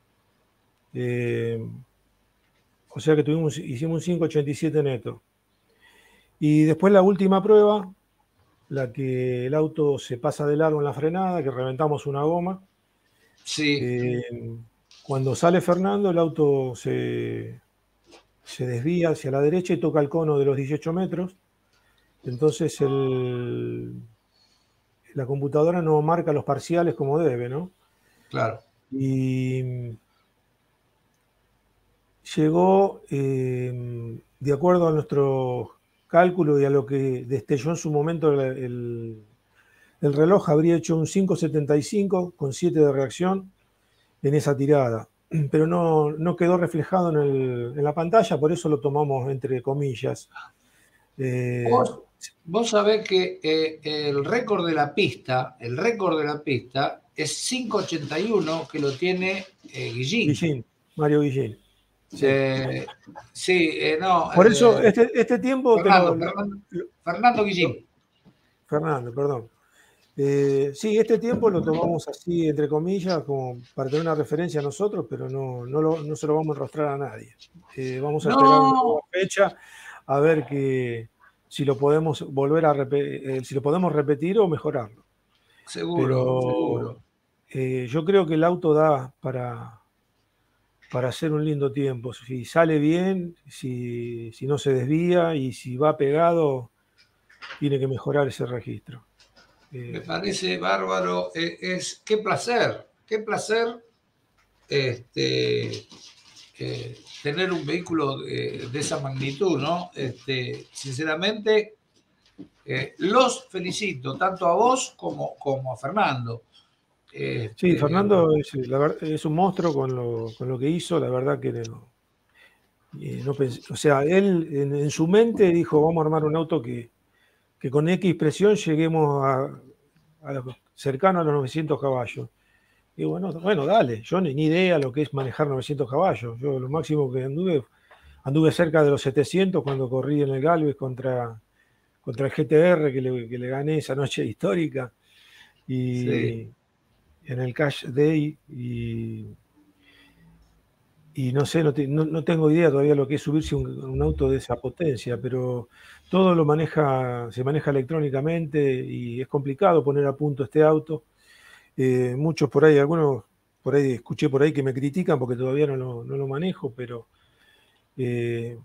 Eh, o sea que tuvimos, hicimos un cinco ochenta y siete neto. Y después la última prueba, la que el auto se pasa de largo en la frenada, que reventamos una goma. Sí. Eh, cuando sale Fernando, el auto se, se desvía hacia la derecha y toca el cono de los dieciocho metros. Entonces el, la computadora no marca los parciales como debe, ¿no? Claro. Y llegó, eh, de acuerdo a nuestro cálculo y a lo que destelló en su momento el, el, el reloj, habría hecho un cinco setenta y cinco con siete de reacción en esa tirada, pero no, no quedó reflejado en, el, en la pantalla, por eso lo tomamos entre comillas. Eh, vos, vos sabés que eh, el récord de la pista, el récord de la pista es cinco ochenta y uno, que lo tiene eh, Guillín. Guillín, Mario Guillín. Sí, eh, sí eh, no. Por eso, eh, este, este tiempo... Fernando, te lo, Fernando, lo, Fernando Guillín. Fernando, perdón. Eh, sí, este tiempo lo tomamos así, entre comillas, como para tener una referencia a nosotros, pero no, no, lo, no se lo vamos a enrostrar a nadie. Eh, vamos a no. esperar una nueva fecha a ver que, si lo podemos volver a eh, si lo podemos repetir o mejorarlo. Seguro, pero seguro. Eh, yo creo que el auto da para, para hacer un lindo tiempo. Si sale bien, si, si no se desvía y si va pegado, tiene que mejorar ese registro. Me parece bárbaro. Eh, es, qué placer, qué placer este, eh, tener un vehículo de, de esa magnitud, ¿no? Este, sinceramente, eh, los felicito, tanto a vos como, como a Fernando. Este, sí, Fernando es, la verdad, es un monstruo con lo, con lo que hizo, la verdad que no, no pensé, o sea, él en, en su mente dijo, vamos a armar un auto que, que con X presión lleguemos a, a cercano a los novecientos caballos. Y bueno, bueno, dale, yo ni, ni idea lo que es manejar novecientos caballos. Yo lo máximo que anduve, anduve cerca de los setecientos cuando corrí en el Galvez contra, contra el G T R que le, que le gané esa noche histórica. Y sí, en el Cash Day. Y, y no sé, no, te, no, no tengo idea todavía lo que es subirse un, un auto de esa potencia, pero todo lo maneja, se maneja electrónicamente y es complicado poner a punto este auto. Eh, muchos por ahí, algunos por ahí escuché por ahí que me critican porque todavía no lo, no lo manejo, pero eh,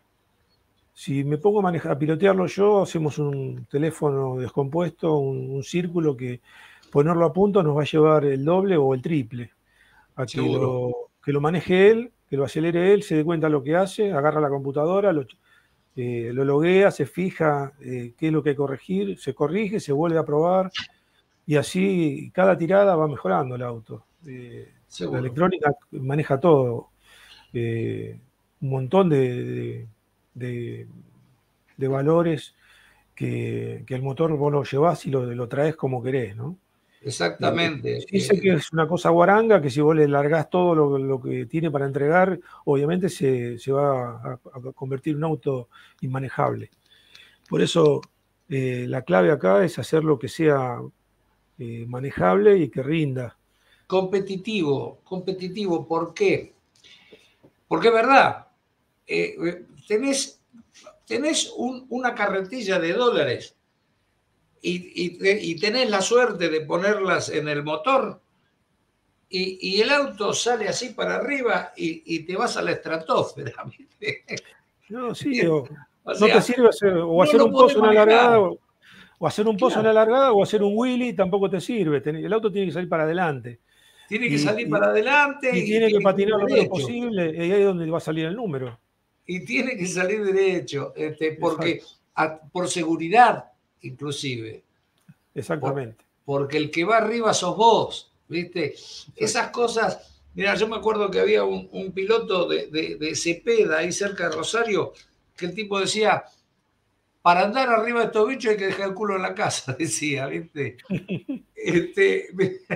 si me pongo a, manejar, a pilotearlo yo, hacemos un teléfono descompuesto, un, un círculo que ponerlo a punto nos va a llevar el doble o el triple. A que lo, que lo maneje él, que lo acelere él, se dé cuenta lo que hace, agarra la computadora, lo, eh, lo loguea, se fija eh, qué es lo que hay que corregir, se corrige, se vuelve a probar. Y así cada tirada va mejorando el auto. Eh, la electrónica maneja todo. Eh, un montón de, de, de, de valores que, que el motor vos lo llevás y lo, lo traes como querés, ¿no? Exactamente. Eh, sí sé que es una cosa guaranga, que si vos le largás todo lo, lo que tiene para entregar, obviamente se, se va a, a convertir en un auto inmanejable. Por eso eh, la clave acá es hacer lo que sea Eh, manejable y que rinda. Competitivo, competitivo, ¿por qué? Porque es verdad, eh, tenés, tenés un, una carretilla de dólares y, y, y tenés la suerte de ponerlas en el motor y, y el auto sale así para arriba y, y te vas a la estratosfera. ¿Viste? No, sí, o, o sea, no te sirve hacer, o no hacer un pozo en la largada o, o hacer un pozo claro. en la largada o hacer un wheelie tampoco te sirve. El auto tiene que salir para adelante. Tiene y, que salir y, para adelante y, y tiene, tiene que patinar lo menos derecho. posible y ahí es donde va a salir el número. Y tiene que salir derecho, este, porque a, por seguridad inclusive. Exactamente. Por, porque el que va arriba sos vos, ¿viste? Exacto. Esas cosas, mira, yo me acuerdo que había un, un piloto de, de, de Cepeda ahí cerca de Rosario, que el tipo decía, para andar arriba de estos bichos hay que dejar el culo en la casa, decía, ¿viste? este,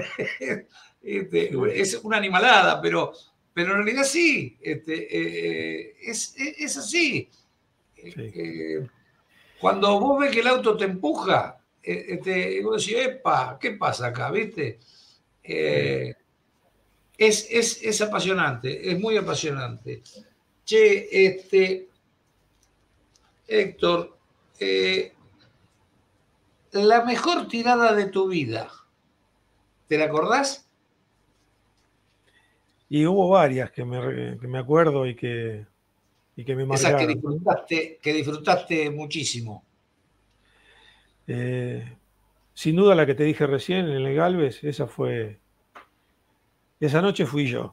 este, sí. Es una animalada, pero, pero en realidad sí, este, eh, es, es, es así. Sí. Eh, cuando vos ves que el auto te empuja, eh, este, vos decís, epa, ¿qué pasa acá? ¿Viste? Eh, sí. es, es, es apasionante, es muy apasionante. Che, este, Héctor, eh, la mejor tirada de tu vida, ¿te la acordás? Y hubo varias que me, que me acuerdo y que, y que me marcaron. Esas que disfrutaste, que disfrutaste muchísimo. Eh, sin duda la que te dije recién en el Galvez, esa fue... Esa noche fui yo.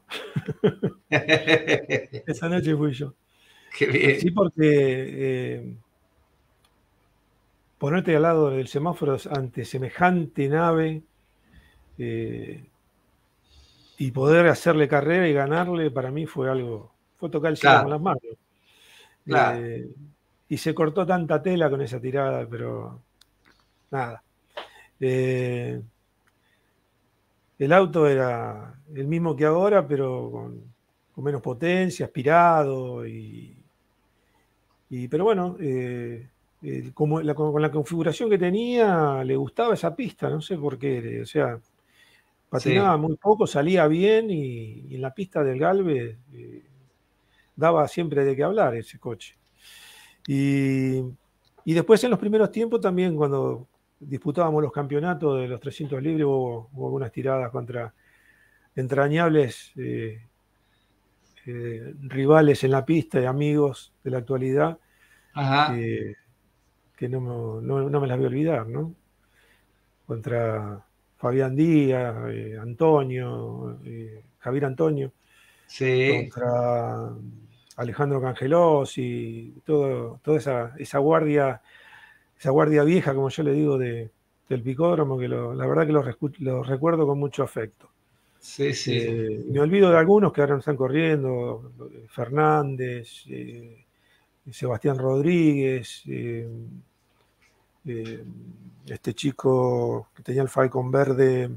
Esa noche fui yo. Qué bien. Sí, porque eh, ponerte al lado del semáforo ante semejante nave eh, y poder hacerle carrera y ganarle, para mí fue algo, fue tocar el cielo claro. con las manos. Claro. Eh, y se cortó tanta tela con esa tirada, pero nada. Eh, el auto era el mismo que ahora, pero con, con menos potencia, aspirado, y, y pero bueno, eh, eh, como la, con la configuración que tenía, le gustaba esa pista, no sé por qué, o sea, patinaba Sí. muy poco, salía bien, y, y en la pista del Galvez eh, daba siempre de qué hablar ese coche. Y, y después en los primeros tiempos también, cuando disputábamos los campeonatos de los trescientos libres, hubo, hubo algunas tiradas contra entrañables eh, eh, rivales en la pista y amigos de la actualidad Ajá. que, que no, me- no- no me las voy a olvidar, ¿no? Contra Fabián Díaz, eh, Antonio, eh, Javier Antonio, Sí. contra Alejandro Cangelosi, todo, toda esa, esa guardia, esa guardia vieja, como yo le digo, de, del picódromo, que lo- la verdad que los recu- los recuerdo con mucho afecto. Sí, sí. Eh, me olvido de algunos que ahora no están corriendo, Fernández, eh, Sebastián Rodríguez, eh, eh, este chico que tenía el Falcon verde,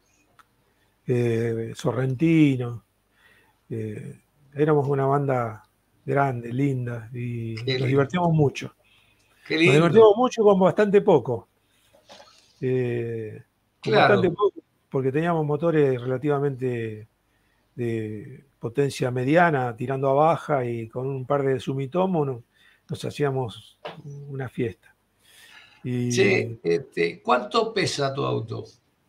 eh, Sorrentino. Eh, éramos una banda grande, linda, y Qué nos lindo. divertíamos mucho. Qué Nos lindo. divertíamos mucho con bastante poco. Eh, con bastante Claro. poco, porque teníamos motores relativamente de potencia mediana, tirando a baja, y con un par de Sumitomo no- nos hacíamos una fiesta. Y Che, este, ¿cuánto pesa tu auto?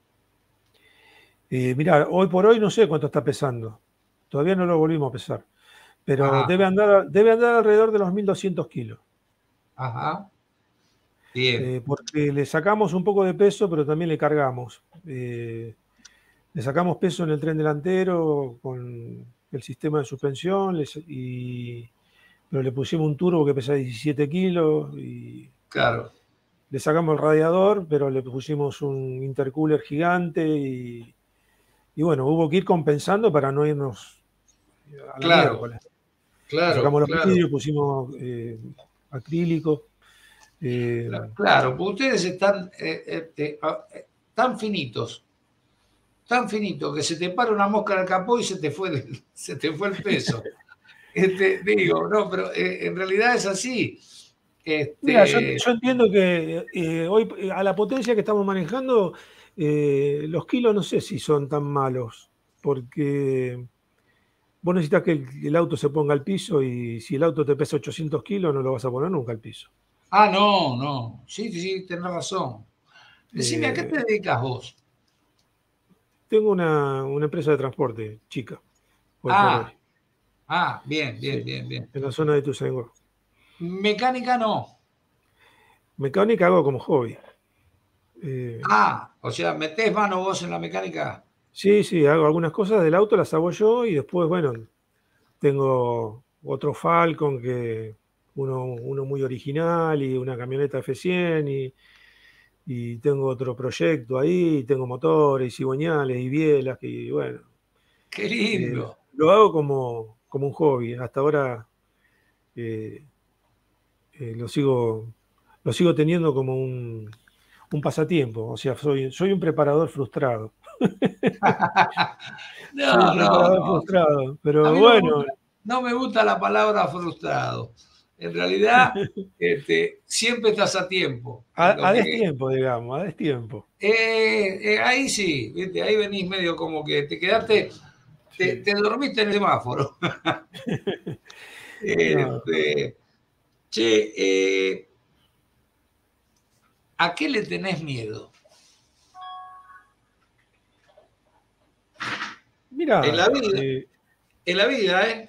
eh, mirá, hoy por hoy no sé cuánto está pesando. Todavía no lo volvimos a pesar. Pero Ajá, debe andar, debe andar alrededor de los mil doscientos kilos. ajá. Bien. Eh, porque le sacamos un poco de peso, pero también le cargamos. Eh, le sacamos peso en el tren delantero con el sistema de suspensión, les- y, pero le pusimos un turbo que pesa diecisiete kilos, y Claro, le sacamos el radiador, pero le pusimos un intercooler gigante, y, y bueno, hubo que ir compensando para no irnos a la claro, miércoles. Le claro, sacamos los claro. vidrios, pusimos eh, acrílico. eh, Cla- Claro, porque ustedes están eh, este, ah, eh, tan finitos, tan finitos, que se te para una mosca en el capó y se te fue, el- se te fue el peso. Este, digo, no, pero eh, en realidad es así. Mira, yo, Este, yo entiendo que eh, hoy eh, a la potencia que estamos manejando, eh, los kilos no sé si son tan malos, porque vos necesitas que el, el auto se ponga al piso, y si el auto te pesa ochocientos kilos no lo vas a poner nunca al piso. ah, no, no. Sí, sí, sí, tenés razón. Decime, ¿a qué te Eh, dedicas vos? tengo una, una empresa de transporte chica, hoy por hoy, Ah, ah, bien, sí, bien, bien, bien. en la zona de Ituzaingó. Mecánica no. Mecánica hago como hobby. Eh, Ah, o sea, metés mano vos en la mecánica. sí, sí, hago algunas cosas del auto, las hago yo, y después, bueno, tengo otro Falcon, que uno, uno muy original, y una camioneta F cien, y, y tengo otro proyecto ahí, y tengo motores, y cigüeñales, y bielas, y bueno, Qué eh, lindo. lo hago como, como un hobby. Hasta ahora eh, eh, lo sigo, lo sigo teniendo como un, un pasatiempo. O sea, soy, soy un preparador frustrado. Soy un No, no, preparador no. frustrado, A pero mí no me bueno, gusta, no me gusta la palabra frustrado. En realidad, este, siempre estás a tiempo. a, En lo a que, destiempo, digamos, a destiempo. eh, eh, ahí sí, ¿viste? Ahí venís medio como que te quedaste, te, Sí. te dormiste en el semáforo. No, Este, che, eh, ¿a qué le tenés miedo? En mira, la vida, eh, en la vida, ¿eh?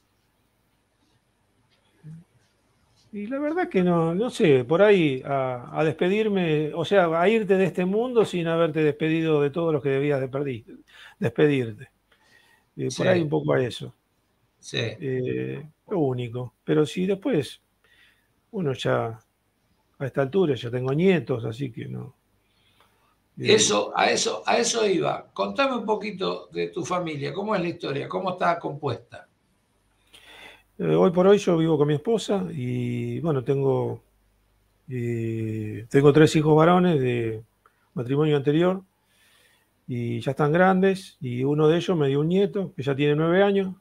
y la verdad que no, no sé, por ahí a, a despedirme, o sea, a irte de este mundo sin haberte despedido de todos los que debías de perdi- despedirte. Eh, por ahí un Sí, poco a eso, sí. eh, lo único. Pero sí, después, uno ya, a esta altura ya tengo nietos, así que no. eh, Eso, a eso, a eso iba. Contame un poquito de tu familia, cómo es la historia, cómo está compuesta. eh, hoy por hoy yo vivo con mi esposa, y bueno, tengo, eh, tengo tres hijos varones de matrimonio anterior. y ya están grandes, y uno de ellos me dio un nieto que ya tiene nueve años,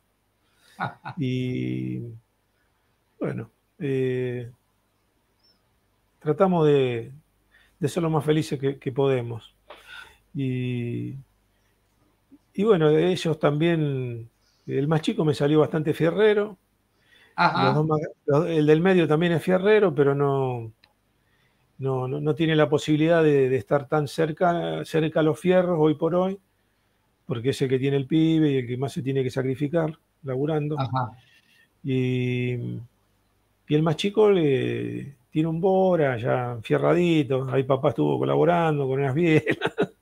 y bueno, eh, tratamos de, de ser lo más felices que, que podemos. Y, y bueno, de ellos también, el más chico me salió bastante fierrero, los dos más, los, el del medio también es fierrero, pero no, no, no, no tiene la posibilidad de, de estar tan cerca, cerca a los fierros hoy por hoy, porque es el que tiene el pibe y el que más se tiene que sacrificar laburando. Ajá. Y, y el más chico le, tiene un Bora ya enfierradito, ahí papá estuvo colaborando con unas bielas,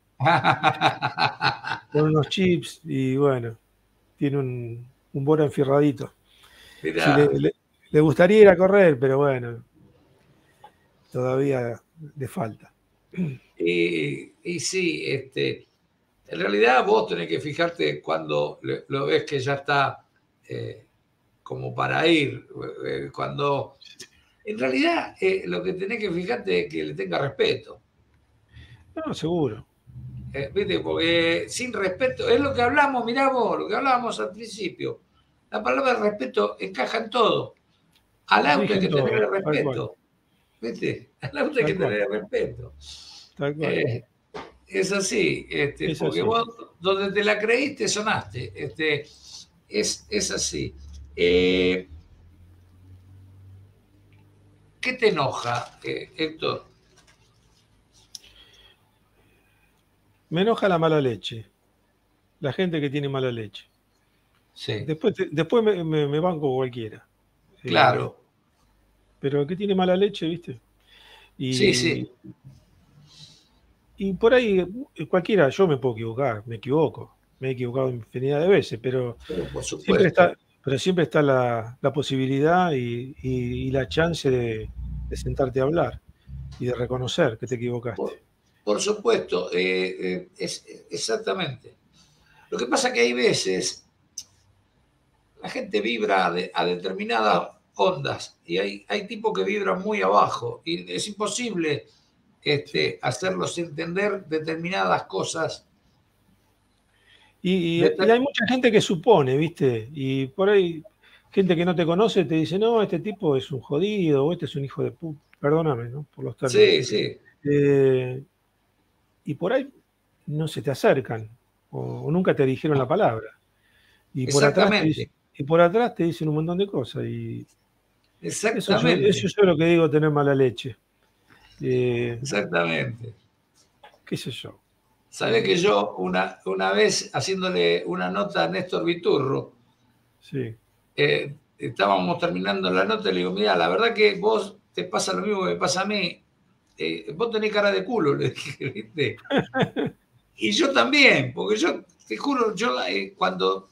con unos chips, y bueno, tiene un, un Bora enfierradito. Si le, le, le gustaría ir a correr, pero bueno, todavía le falta. Y, y sí, este, en realidad vos tenés que fijarte cuando lo ves que ya está eh, como para ir, eh, cuando en realidad eh, lo que tenés que fijarte es que le tenga respeto. No, seguro. Eh, ¿viste? Porque sin respeto, es lo que hablamos, mirá vos, lo que hablábamos al principio. La palabra respeto encaja en todo. Al auto hay que todo, tener respeto. ¿Viste? Al auto hay que cual. tener respeto. Tal cual. Eh, es así, este, es porque así. vos donde te la creíste sonaste. Este, es, es así. Eh, ¿Qué te enoja, eh, Héctor? Me enoja la mala leche. La gente que tiene mala leche. Sí. Después, después me, me, me banco cualquiera. Claro. Eh, pero que tiene mala leche, ¿viste? Y, sí, sí. Y por ahí cualquiera, yo me puedo equivocar, me equivoco. Me he equivocado infinidad de veces, pero, pero por siempre está, pero siempre está la, la posibilidad y, y, y la chance de, de sentarte a hablar y de reconocer que te equivocaste. Por, por supuesto, eh, eh, es, exactamente. Lo que pasa es que hay veces la gente vibra de, a determinadas ondas y hay, hay tipos que vibran muy abajo y es imposible este, sí. hacerlos entender determinadas cosas. Y, y, y hay mucha gente que supone, ¿viste? Y por ahí, gente que no te conoce te dice, no, este tipo es un jodido, o este es un hijo de puta. Perdóname, ¿no? Por los términos. Sí, sí. Eh, y por ahí no se te acercan, o, o nunca te dijeron la palabra. Y por, atrás te dicen, y por atrás te dicen un montón de cosas. Y Exactamente. Eso, yo, eso es lo que digo, tener mala leche. Eh, Exactamente. ¿Qué sé yo? Sabés que yo una, una vez haciéndole una nota a Néstor Viturro, sí. eh, estábamos terminando la nota y le digo, mira, la verdad que vos te pasa lo mismo que me pasa a mí, eh, vos tenés cara de culo, le dije, ¿viste? Y yo también, porque yo, te juro, yo eh, cuando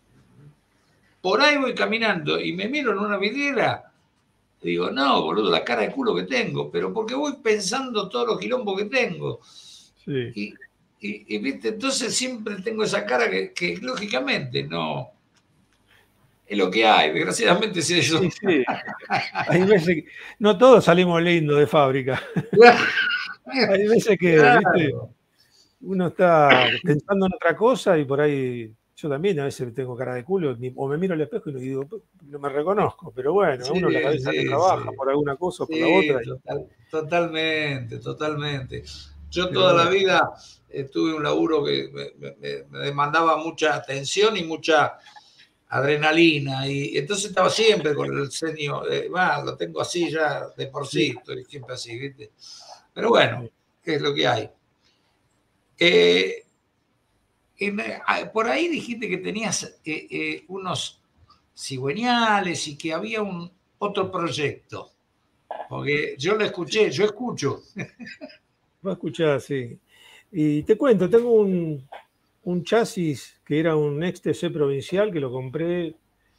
por ahí voy caminando y me miro en una vidriera, digo, no, boludo, la cara de culo que tengo, pero porque voy pensando todos los quilombos que tengo. Sí. Y, y, y, viste, entonces siempre tengo esa cara que, que lógicamente no es lo que hay, desgraciadamente es eso. Sí, sí. Hay veces que no todos salimos lindos de fábrica. Hay veces que, claro. ¿viste? Uno está pensando en otra cosa y por ahí yo también a veces tengo cara de culo o me miro al espejo y digo, no me reconozco, pero bueno, sí, uno la cabeza sí, le trabaja sí. por alguna cosa o por sí, la otra. Total, totalmente, totalmente. Yo pero toda bueno. la vida eh, tuve un laburo que me, me, me demandaba mucha atención y mucha adrenalina y entonces estaba siempre con el ceño, eh, bah, lo tengo así ya de por sí, estoy siempre así, ¿viste? Pero bueno, ¿qué es lo que hay? Eh, en, por ahí dijiste que tenías eh, eh, unos cigüeñales y que había un otro proyecto, porque yo lo escuché, yo escucho. Va a escuchar, sí. Y te cuento, tengo un, un chasis que era un ex T C provincial que lo compré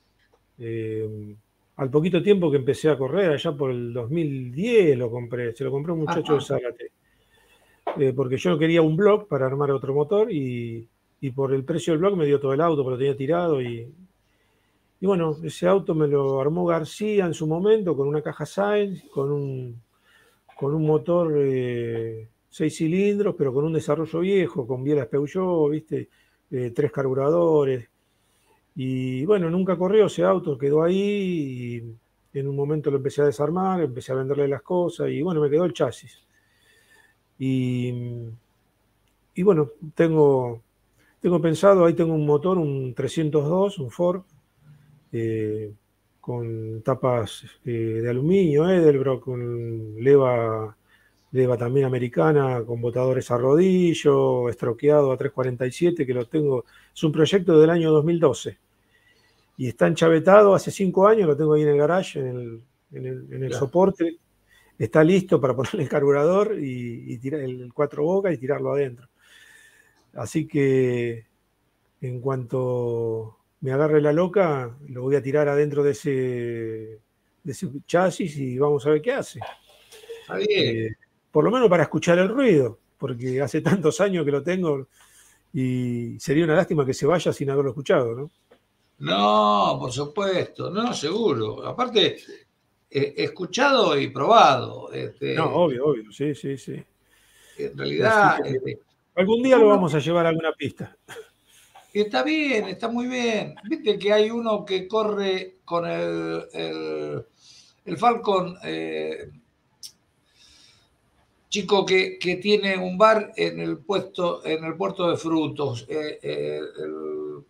eh, al poquito tiempo que empecé a correr, allá por el dos mil diez lo compré, se lo compró un muchacho Ajá. de Zárate. Eh, porque yo quería un block para armar otro motor y, y por el precio del block me dio todo el auto, porque lo tenía tirado y, y bueno, ese auto me lo armó García en su momento con una caja Sainz, con un, con un motor eh, seis cilindros, pero con un desarrollo viejo, con bielas Peugeot, ¿viste? Eh, tres carburadores. Y bueno, nunca corrió ese auto, quedó ahí y en un momento lo empecé a desarmar, empecé a venderle las cosas y bueno, me quedó el chasis. Y, y bueno, tengo, tengo pensado, ahí tengo un motor, un trescientos dos, un Ford, eh, con tapas eh, de aluminio, Edelbrock, con leva, leva también americana, con botadores a rodillo, estroqueado a tres cuarenta y siete, que lo tengo, es un proyecto del año dos mil doce. Y está enchavetado hace cinco años, lo tengo ahí en el garage, en el, en el, en el Claro. soporte. Está listo para ponerle el carburador y, y tirar el cuatro bocas y tirarlo adentro. Así que en cuanto me agarre la loca, lo voy a tirar adentro de ese, de ese chasis y vamos a ver qué hace. Está bien. Eh, por lo menos para escuchar el ruido, porque hace tantos años que lo tengo y sería una lástima que se vaya sin haberlo escuchado, ¿no? No, por supuesto, no, seguro. Aparte, eh, escuchado y probado. Este, No, obvio, obvio, sí, sí, sí. En realidad, Así que, este, algún día lo uno- vamos a llevar a alguna pista. está bien, está muy bien. Viste que hay uno que corre con el, el, el Falcon, eh, chico que, que tiene un bar en el puesto, en el puerto de frutos. eh, eh, el,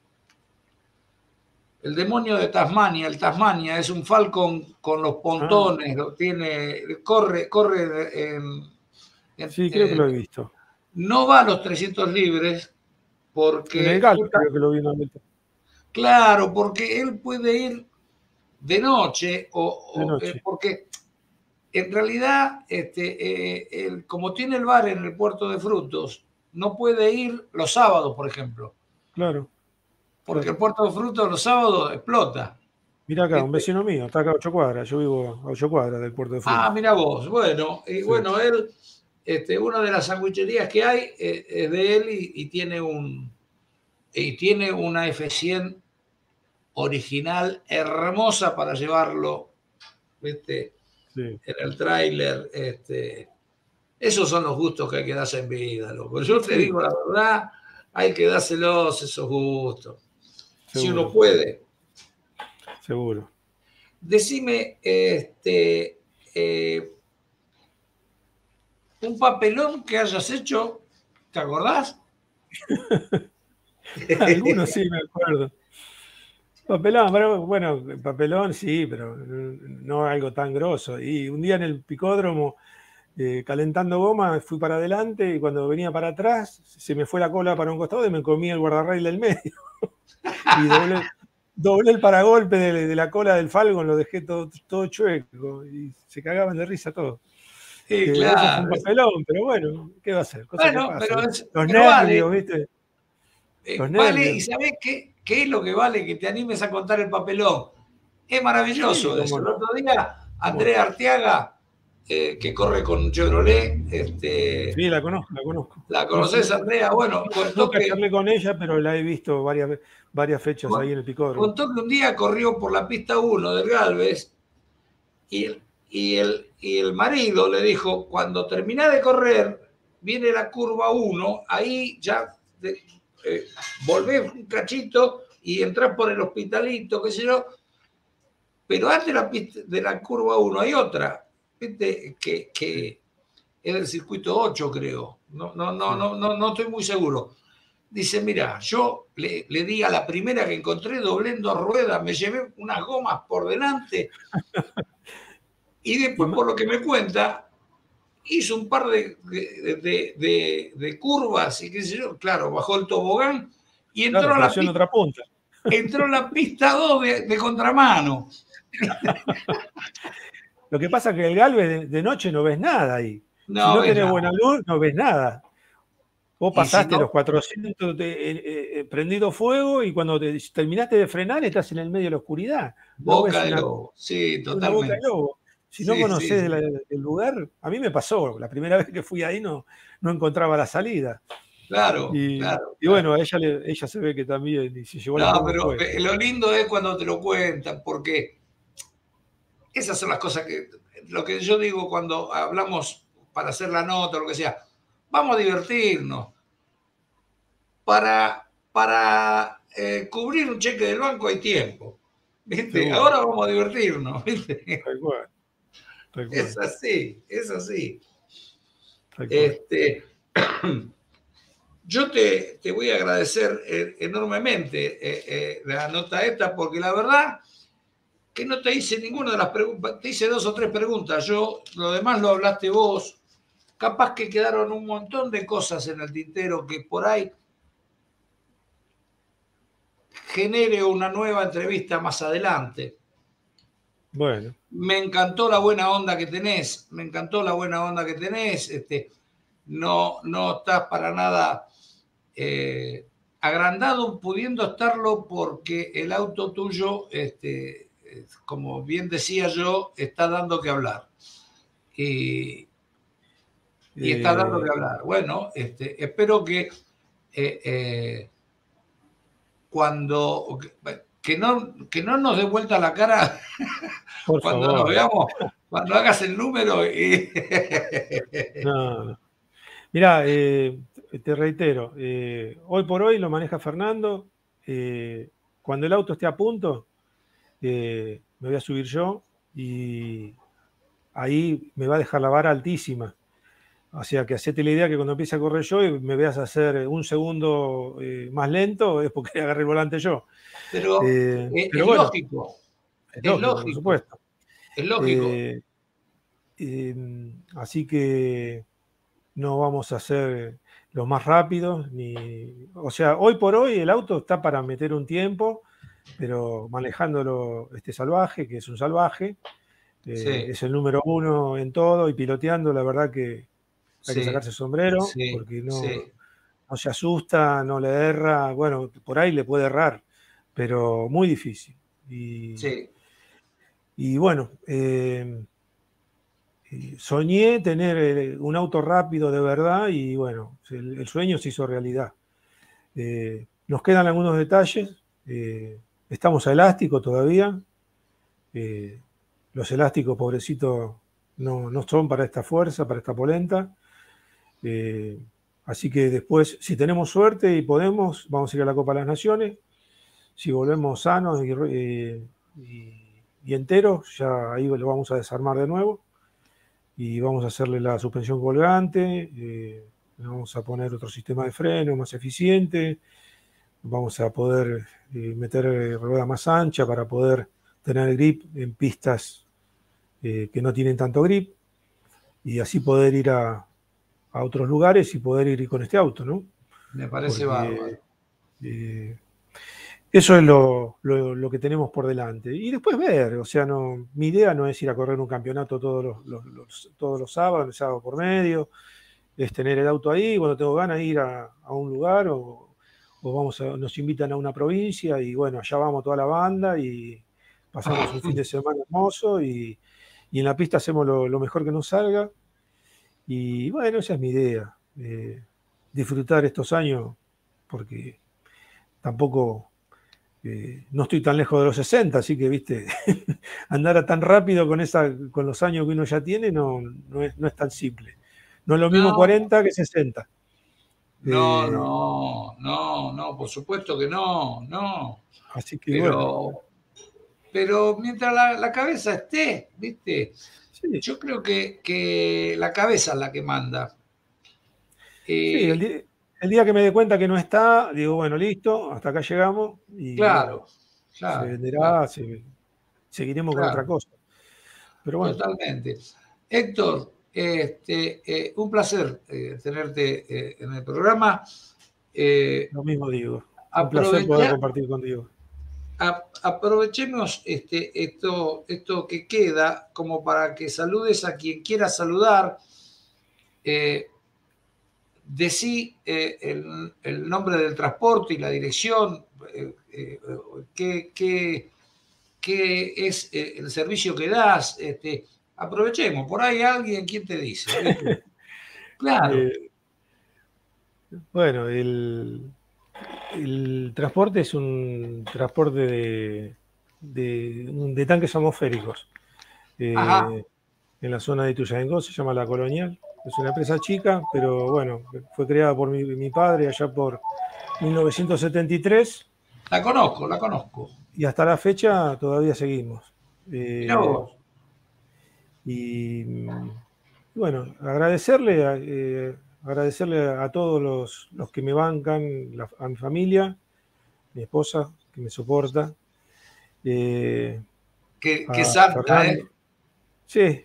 el demonio de Tasmania, el Tasmania es un Falcon con los pontones, lo tiene, corre, corre en, en- Sí, creo que eh, lo he visto. no va a los trescientos libres porque En el Galp justa- creo que lo vi una vuelta. claro, porque él puede ir de noche o, De o, noche. eh, porque en realidad este, eh, él, como tiene el bar en el puerto de frutos, no puede ir los sábados, por ejemplo, Claro. porque Claro. el puerto de frutos los sábados explota. Mira acá, un Este, vecino mío, está acá a ocho cuadras. Yo vivo a ocho cuadras del puerto de Ah, Frutos. mira vos. Bueno, y Sí. bueno, él, este, una de las sandwicherías que hay eh, es de él y, y tiene un y tiene una F cien original hermosa para llevarlo, ¿viste? Sí. En el tráiler. Este, esos son los gustos que hay que darse en vida, loco. Yo te Sí. digo la verdad, hay que dárselos esos gustos. Si Seguro. uno puede. Seguro. Decime, este, eh, un papelón que hayas hecho, ¿te acordás? Algunos sí me acuerdo. Papelón, pero, bueno, papelón sí, pero no algo tan grosso. Y un día en el picódromo, eh, calentando goma, fui para adelante y cuando venía para atrás, se me fue la cola para un costado y me comí el guardarrail del medio. Y doblé, doblé el paragolpe de, de la cola del Falcon, lo dejé todo, todo chueco y se cagaban de risa todos. Sí, Eh, claro. Eso fue un papelón, pero bueno, ¿qué va a hacer? Cosas Bueno, que pasan. pero, es, Los pero nervios, vale, ¿viste? eh, Los vale, nervios. y ¿sabés qué? ¿Qué es lo que vale que te animes a contar el papelón? Es maravilloso Sí, eso. cómo El no. otro día, Andrea Arteaga, eh, que corre con Chevrolet, este, Sí, la conozco, la conozco. ¿la conoces, Andrea? Bueno, contó Nunca que, charlé con ella, pero la he visto varias, varias fechas ahí en el picódromo. contó que un día corrió por la pista uno del Galvez y el, y el, y el marido le dijo, cuando terminás de correr, viene la curva uno, ahí ya de, eh, volvés un cachito y entrás por el hospitalito, qué sé yo, pero antes de la, pista, de la curva uno hay otra, ¿viste? Que, que es el circuito ocho, creo, no, no, no, no, no, no estoy muy seguro. Dice, mira, yo le, le di a la primera que encontré, doblé en dos ruedas, me llevé unas gomas por delante y después, por lo que me cuenta, hizo un par de, de, de, de, de curvas y qué sé yo, claro, bajó el tobogán y entró, Claro, a, la apareció en pista, otra punta. entró a la pista dos de, de contramano. Lo que pasa es que el Galvez de, de noche no ves nada ahí. No, si no ves tenés nada. buena luz, no ves nada. Vos Y pasaste si no- los cuatrocientos de- eh, eh, prendido fuego y cuando te- terminaste de frenar estás en el medio de la oscuridad. No Boca ves de una, lobo, sí, una boca de totalmente. lobo. Si no Sí, conocés sí, sí. la- el lugar, a mí me pasó. La primera vez que fui ahí no, no encontraba la salida. Claro, Y, claro. y bueno, a ella, le- ella se ve que también y se llevó la No, mano pero fuego. eh, lo lindo es cuando te lo cuentan, porque esas son las cosas que, lo que yo digo cuando hablamos para hacer la nota o lo que sea. Vamos a divertirnos. Para, para eh, cubrir un cheque del banco hay tiempo. ¿Viste? Seguro. Ahora vamos a divertirnos. ¿Viste? Tal cual. Tal cual. Es así, es así. Tal cual. Este, yo te, te voy a agradecer eh, enormemente eh, eh, la nota esta, porque la verdad que no te hice ninguna de las preguntas, te hice dos o tres preguntas, yo lo demás lo hablaste vos, capaz que quedaron un montón de cosas en el tintero que por ahí genere una nueva entrevista más adelante. Bueno. Me encantó la buena onda que tenés, me encantó la buena onda que tenés, este, no, no estás para nada eh, agrandado, pudiendo estarlo, porque el auto tuyo, este, como bien decía yo, está dando que hablar. Y, y está dando que hablar. Bueno, este, espero que eh, eh, cuando... Que no, que no nos dé vuelta la cara Por cuando favor. nos veamos, cuando hagas el número. Y... No, no. Mirá, eh, te reitero, eh, hoy por hoy lo maneja Fernando. Eh, cuando el auto esté a punto, eh, me voy a subir yo y ahí me va a dejar la vara altísima. O sea, que hacete la idea que cuando empiece a correr yo y me veas hacer un segundo eh, más lento, es porque agarré el volante yo. Pero, Eh, es, pero es bueno, lógico. es Es lógico, lógico. por supuesto. Es lógico. Eh, eh, así que no vamos a ser los más rápidos. Ni, o sea, hoy por hoy el auto está para meter un tiempo, pero manejándolo este salvaje, que es un salvaje, eh, Sí. es el número uno en todo, y piloteando, la verdad que hay Sí. que sacarse el sombrero, Sí. porque no, Sí. no se asusta, no le erra. Bueno, por ahí le puede errar, pero muy difícil. Y, Sí. y bueno, eh, soñé tener un auto rápido de verdad y bueno, el, el sueño se hizo realidad. Eh, nos quedan algunos detalles, eh, estamos a elástico todavía. Eh, los elásticos, pobrecitos, no, no son para esta fuerza, para esta polenta. Eh, así que después, si tenemos suerte y podemos, vamos a ir a la Copa de las Naciones. Si volvemos sanos y, eh, y, y enteros, ya ahí lo vamos a desarmar de nuevo y vamos a hacerle la suspensión colgante, eh, vamos a poner otro sistema de freno más eficiente, vamos a poder eh, meter rueda más ancha para poder tener grip en pistas eh, que no tienen tanto grip, y así poder ir a, a otros lugares y poder ir con este auto, ¿no? Me parece Porque, bárbaro. Eh, eso es lo, lo, lo que tenemos por delante. Y después ver, o sea, no, mi idea no es ir a correr un campeonato todos los, los, los, todos los sábados, el sábado por medio, es tener el auto ahí, cuando tengo ganas de ir a, a un lugar o, o vamos a, nos invitan a una provincia y bueno, allá vamos toda la banda y pasamos un fin de semana hermoso y, y en la pista hacemos lo, lo mejor que nos salga. Y bueno, esa es mi idea, eh, disfrutar estos años, porque tampoco... Eh, no estoy tan lejos de los sesenta, así que, viste, andar a tan rápido con, esa, con los años que uno ya tiene no, no, es, no es tan simple. No es lo mismo No. cuarenta que sesenta. No, Eh, no, no, no, por supuesto que no, no. Así que Pero, bueno. pero mientras la, la cabeza esté, ¿viste? Sí, Yo creo que, que la cabeza es la que manda. Eh, sí, el, día, el día que me dé cuenta que no está, digo, bueno, listo, hasta acá llegamos. Y claro, bueno, claro. se venderá, Claro, se, seguiremos claro, con otra cosa. Pero bueno. Totalmente. Héctor, este, eh, un placer eh, tenerte eh, en el programa. Eh, Lo mismo digo. aprovecha, Un placer poder compartir contigo. A, aprovechemos este, esto, esto que queda como para que saludes a quien quiera saludar. Eh, decí eh, el, el nombre del transporte y la dirección, eh, eh, qué, qué, qué es el servicio que das. Este, aprovechemos, por ahí alguien, ¿quién te dice? ¿Viste? Claro. Eh, bueno, el, el transporte es un transporte de, de, de tanques atmosféricos. Eh, en la zona de Ituzaingó se llama La Colonial. Es una empresa chica, pero bueno, fue creada por mi, mi padre allá por mil novecientos setenta y tres. La conozco, la conozco. Y hasta la fecha todavía seguimos. Mirá Eh, vos. y bueno, agradecerle a, eh, agradecerle a todos los, los que me bancan, la, a mi familia, mi esposa, que me soporta. Eh, Qué, a qué santa, Fernando. ¿eh? Sí,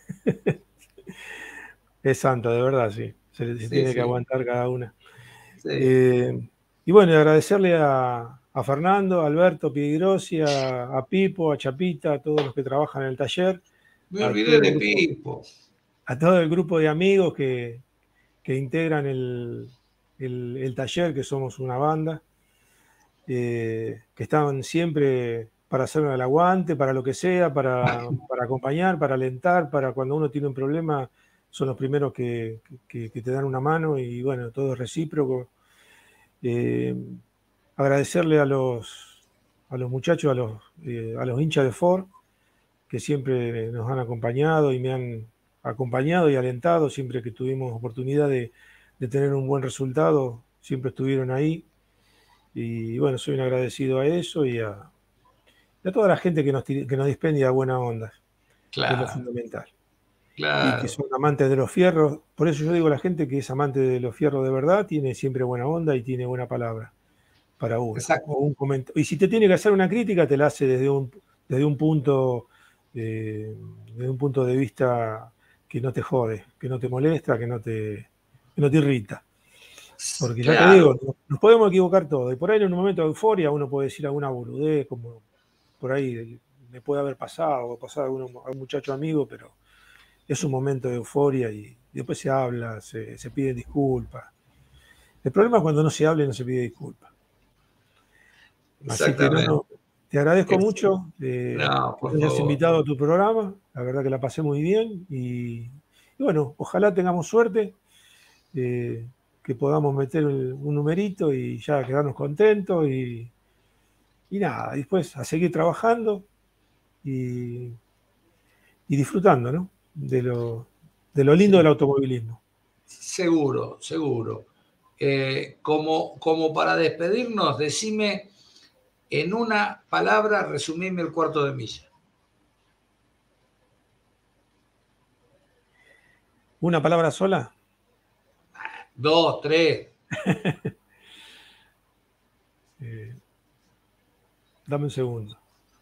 es santa, de verdad, sí. Se, se Sí, tiene sí. que aguantar cada una. Sí. Eh, y bueno, y agradecerle a, a Fernando, a Alberto Piedigrosi, a, a Pipo, a Chapita, a todos los que trabajan en el taller, Me a olvidé todo de el grupo, Pipo. a todo el grupo de amigos que, que integran el, el- el taller, que somos una banda, eh, que estaban siempre para hacernos el aguante, para lo que sea, para, para acompañar, para alentar, para cuando uno tiene un problema, son los primeros que, que- que te dan una mano y bueno, todo es recíproco. Eh, agradecerle a los, a los muchachos, a los, eh, a los hinchas de Ford, que siempre nos han acompañado y me han acompañado y alentado siempre que tuvimos oportunidad de, de tener un buen resultado, siempre estuvieron ahí. Y bueno, soy un agradecido a eso y a, y a toda la gente que nos, tire- que nos dispendia buena onda, que es lo Claro, fundamental. Y que claro. son amantes de los fierros. Por eso yo digo a la gente que es amante de los fierros de verdad, tiene siempre buena onda y tiene buena palabra para uno. Exacto. O un comenta- y si te tiene que hacer una crítica, te la hace desde un, desde un punto, eh, desde un punto de vista que no te jode, que no te molesta, que no te, que no te irrita. Porque ya te Claro. digo, nos podemos equivocar todos. Y por ahí en un momento de euforia uno puede decir alguna boludez, como por ahí me puede haber pasado, o pasado a, uno- a un muchacho amigo, pero es un momento de euforia y después se habla, se, se piden disculpas. El problema es cuando no se habla y no se pide disculpas. Así que no, Exactamente. no, te agradezco Es- mucho eh, No, que por me hayas favor. invitado a tu programa. La verdad que la pasé muy bien y, y bueno, ojalá tengamos suerte, eh, que podamos meter un, un numerito y ya quedarnos contentos y, y nada, después a seguir trabajando y, y disfrutando, ¿no? De lo, de lo lindo Sí. del automovilismo. Seguro, seguro. Eh, como, como para despedirnos, decime en una palabra, resumime el cuarto de milla. ¿Una palabra sola? Dos, tres. Eh, dame un segundo.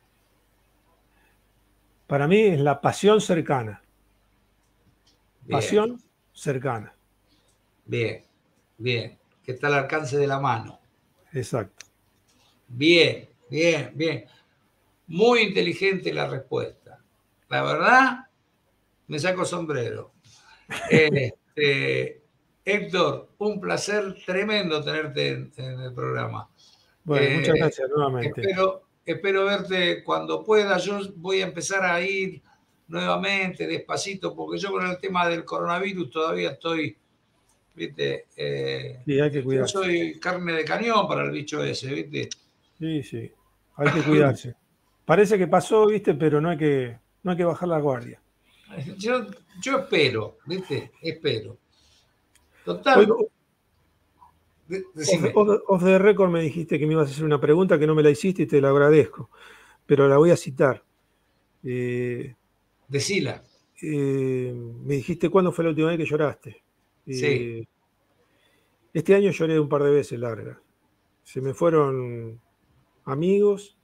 Para mí es la pasión cercana. Bien, Pasión cercana. bien, bien. Que está al alcance de la mano. Exacto. Bien, bien, bien. Muy inteligente la respuesta. La verdad, me saco sombrero. Este, Héctor, un placer tremendo tenerte en, en el programa. Bueno, muchas Eh, gracias nuevamente. espero, espero verte cuando pueda. Yo voy a empezar a ir nuevamente, despacito, porque yo con el tema del coronavirus todavía estoy, viste, eh, Sí, hay que yo cuidarse. soy carne de cañón para el bicho ese, viste. Sí, sí. Hay que cuidarse. Parece que pasó, viste, pero no hay que, no hay que bajar la guardia. Yo, yo espero, viste, espero. Hoy, Total, de- off, decime. off- off the record me dijiste que me ibas a hacer una pregunta que no me la hiciste y te la agradezco, pero la voy a citar. Eh, Decila. eh, me dijiste cuándo fue la última vez que lloraste. Sí. Eh, este año lloré un par de veces largas. Se me fueron amigos,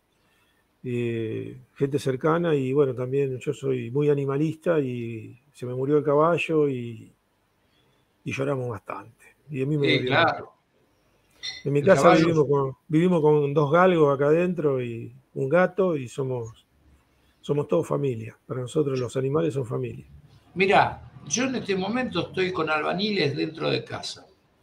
eh, gente cercana y bueno, también yo soy muy animalista y se me murió el caballo y, y lloramos bastante. Y a mí me Sí, dolió mucho. claro. En mi El casa caballo. vivimos con, vivimos con dos galgos acá adentro y un gato y somos, somos todos familia. Para nosotros los animales son familia. Mira, yo en este momento estoy con albañiles dentro de casa.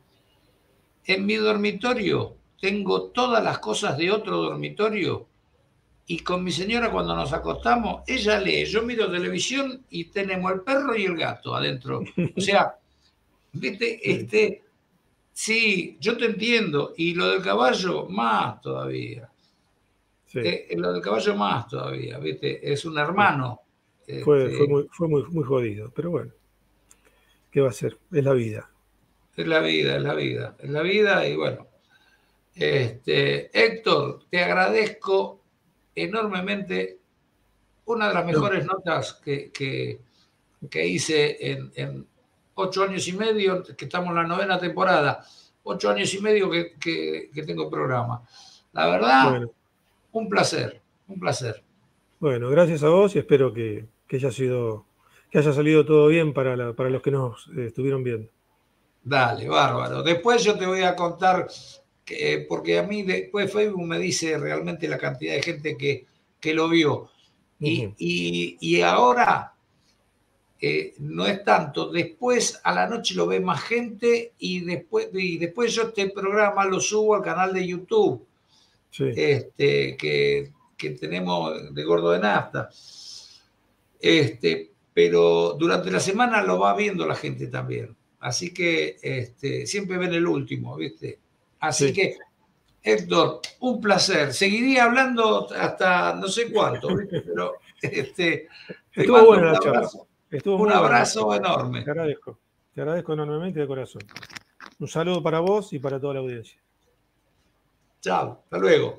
En mi dormitorio tengo todas las cosas de otro dormitorio y con mi señora cuando nos acostamos, ella lee, yo miro televisión y tenemos el perro y el gato adentro. O sea, viste, Sí. este, sí, yo te entiendo. Y lo del caballo, más todavía. Sí. Eh, lo del caballo más todavía, viste, es un hermano. Fue, Este, fue, muy, fue muy, muy jodido, pero bueno. ¿Qué va a ser? Es la vida. Es la vida, es la vida, es la vida y bueno. Este, Héctor, te agradezco enormemente. Una de las mejores no. notas que, que, que hice en, en ocho años y medio, que estamos en la novena temporada, ocho años y medio que, que, que tengo programa. La verdad, bueno. un placer, un placer. Bueno, gracias a vos y espero que, que haya sido, que haya salido todo bien para, la, para los que nos eh, estuvieron viendo. Dale, bárbaro. Después yo te voy a contar, que, porque a mí después Facebook me dice realmente la cantidad de gente que, que lo vio. Y, uh-huh. y, y ahora eh, no es tanto. Después a la noche lo ve más gente y después, y después yo este programa lo subo al canal de YouTube. Sí. Este, que, que tenemos de Gordo de Nafta. Este, pero durante la semana lo va viendo la gente también. Así que este, siempre ven el último, ¿viste? Así sí. que, Héctor, un placer. Seguiría hablando hasta no sé cuánto, ¿viste? Pero este, estuvo buena la charla. Estuvo un abrazo buena. enorme. Te agradezco. Te agradezco enormemente de corazón. Un saludo para vos y para toda la audiencia. Chao, hasta luego.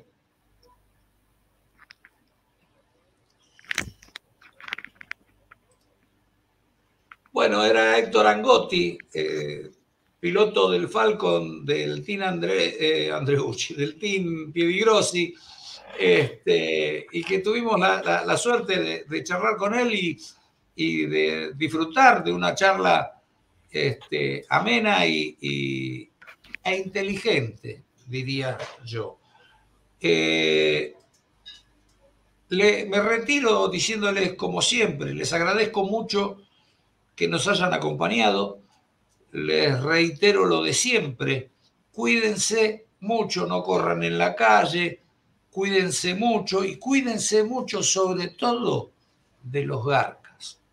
Bueno, era Héctor Angotti, eh, piloto del Falcon, del Team André, eh, Andreucci, del Team Piedigrossi, este, y que tuvimos la, la, la suerte de, de charlar con él y, y de disfrutar de una charla este, amena y, y, e inteligente, diría yo. Eh, le, me retiro diciéndoles, como siempre, les agradezco mucho que nos hayan acompañado. Les reitero lo de siempre. Cuídense mucho, no corran en la calle, cuídense mucho y cuídense mucho sobre todo de los garcas.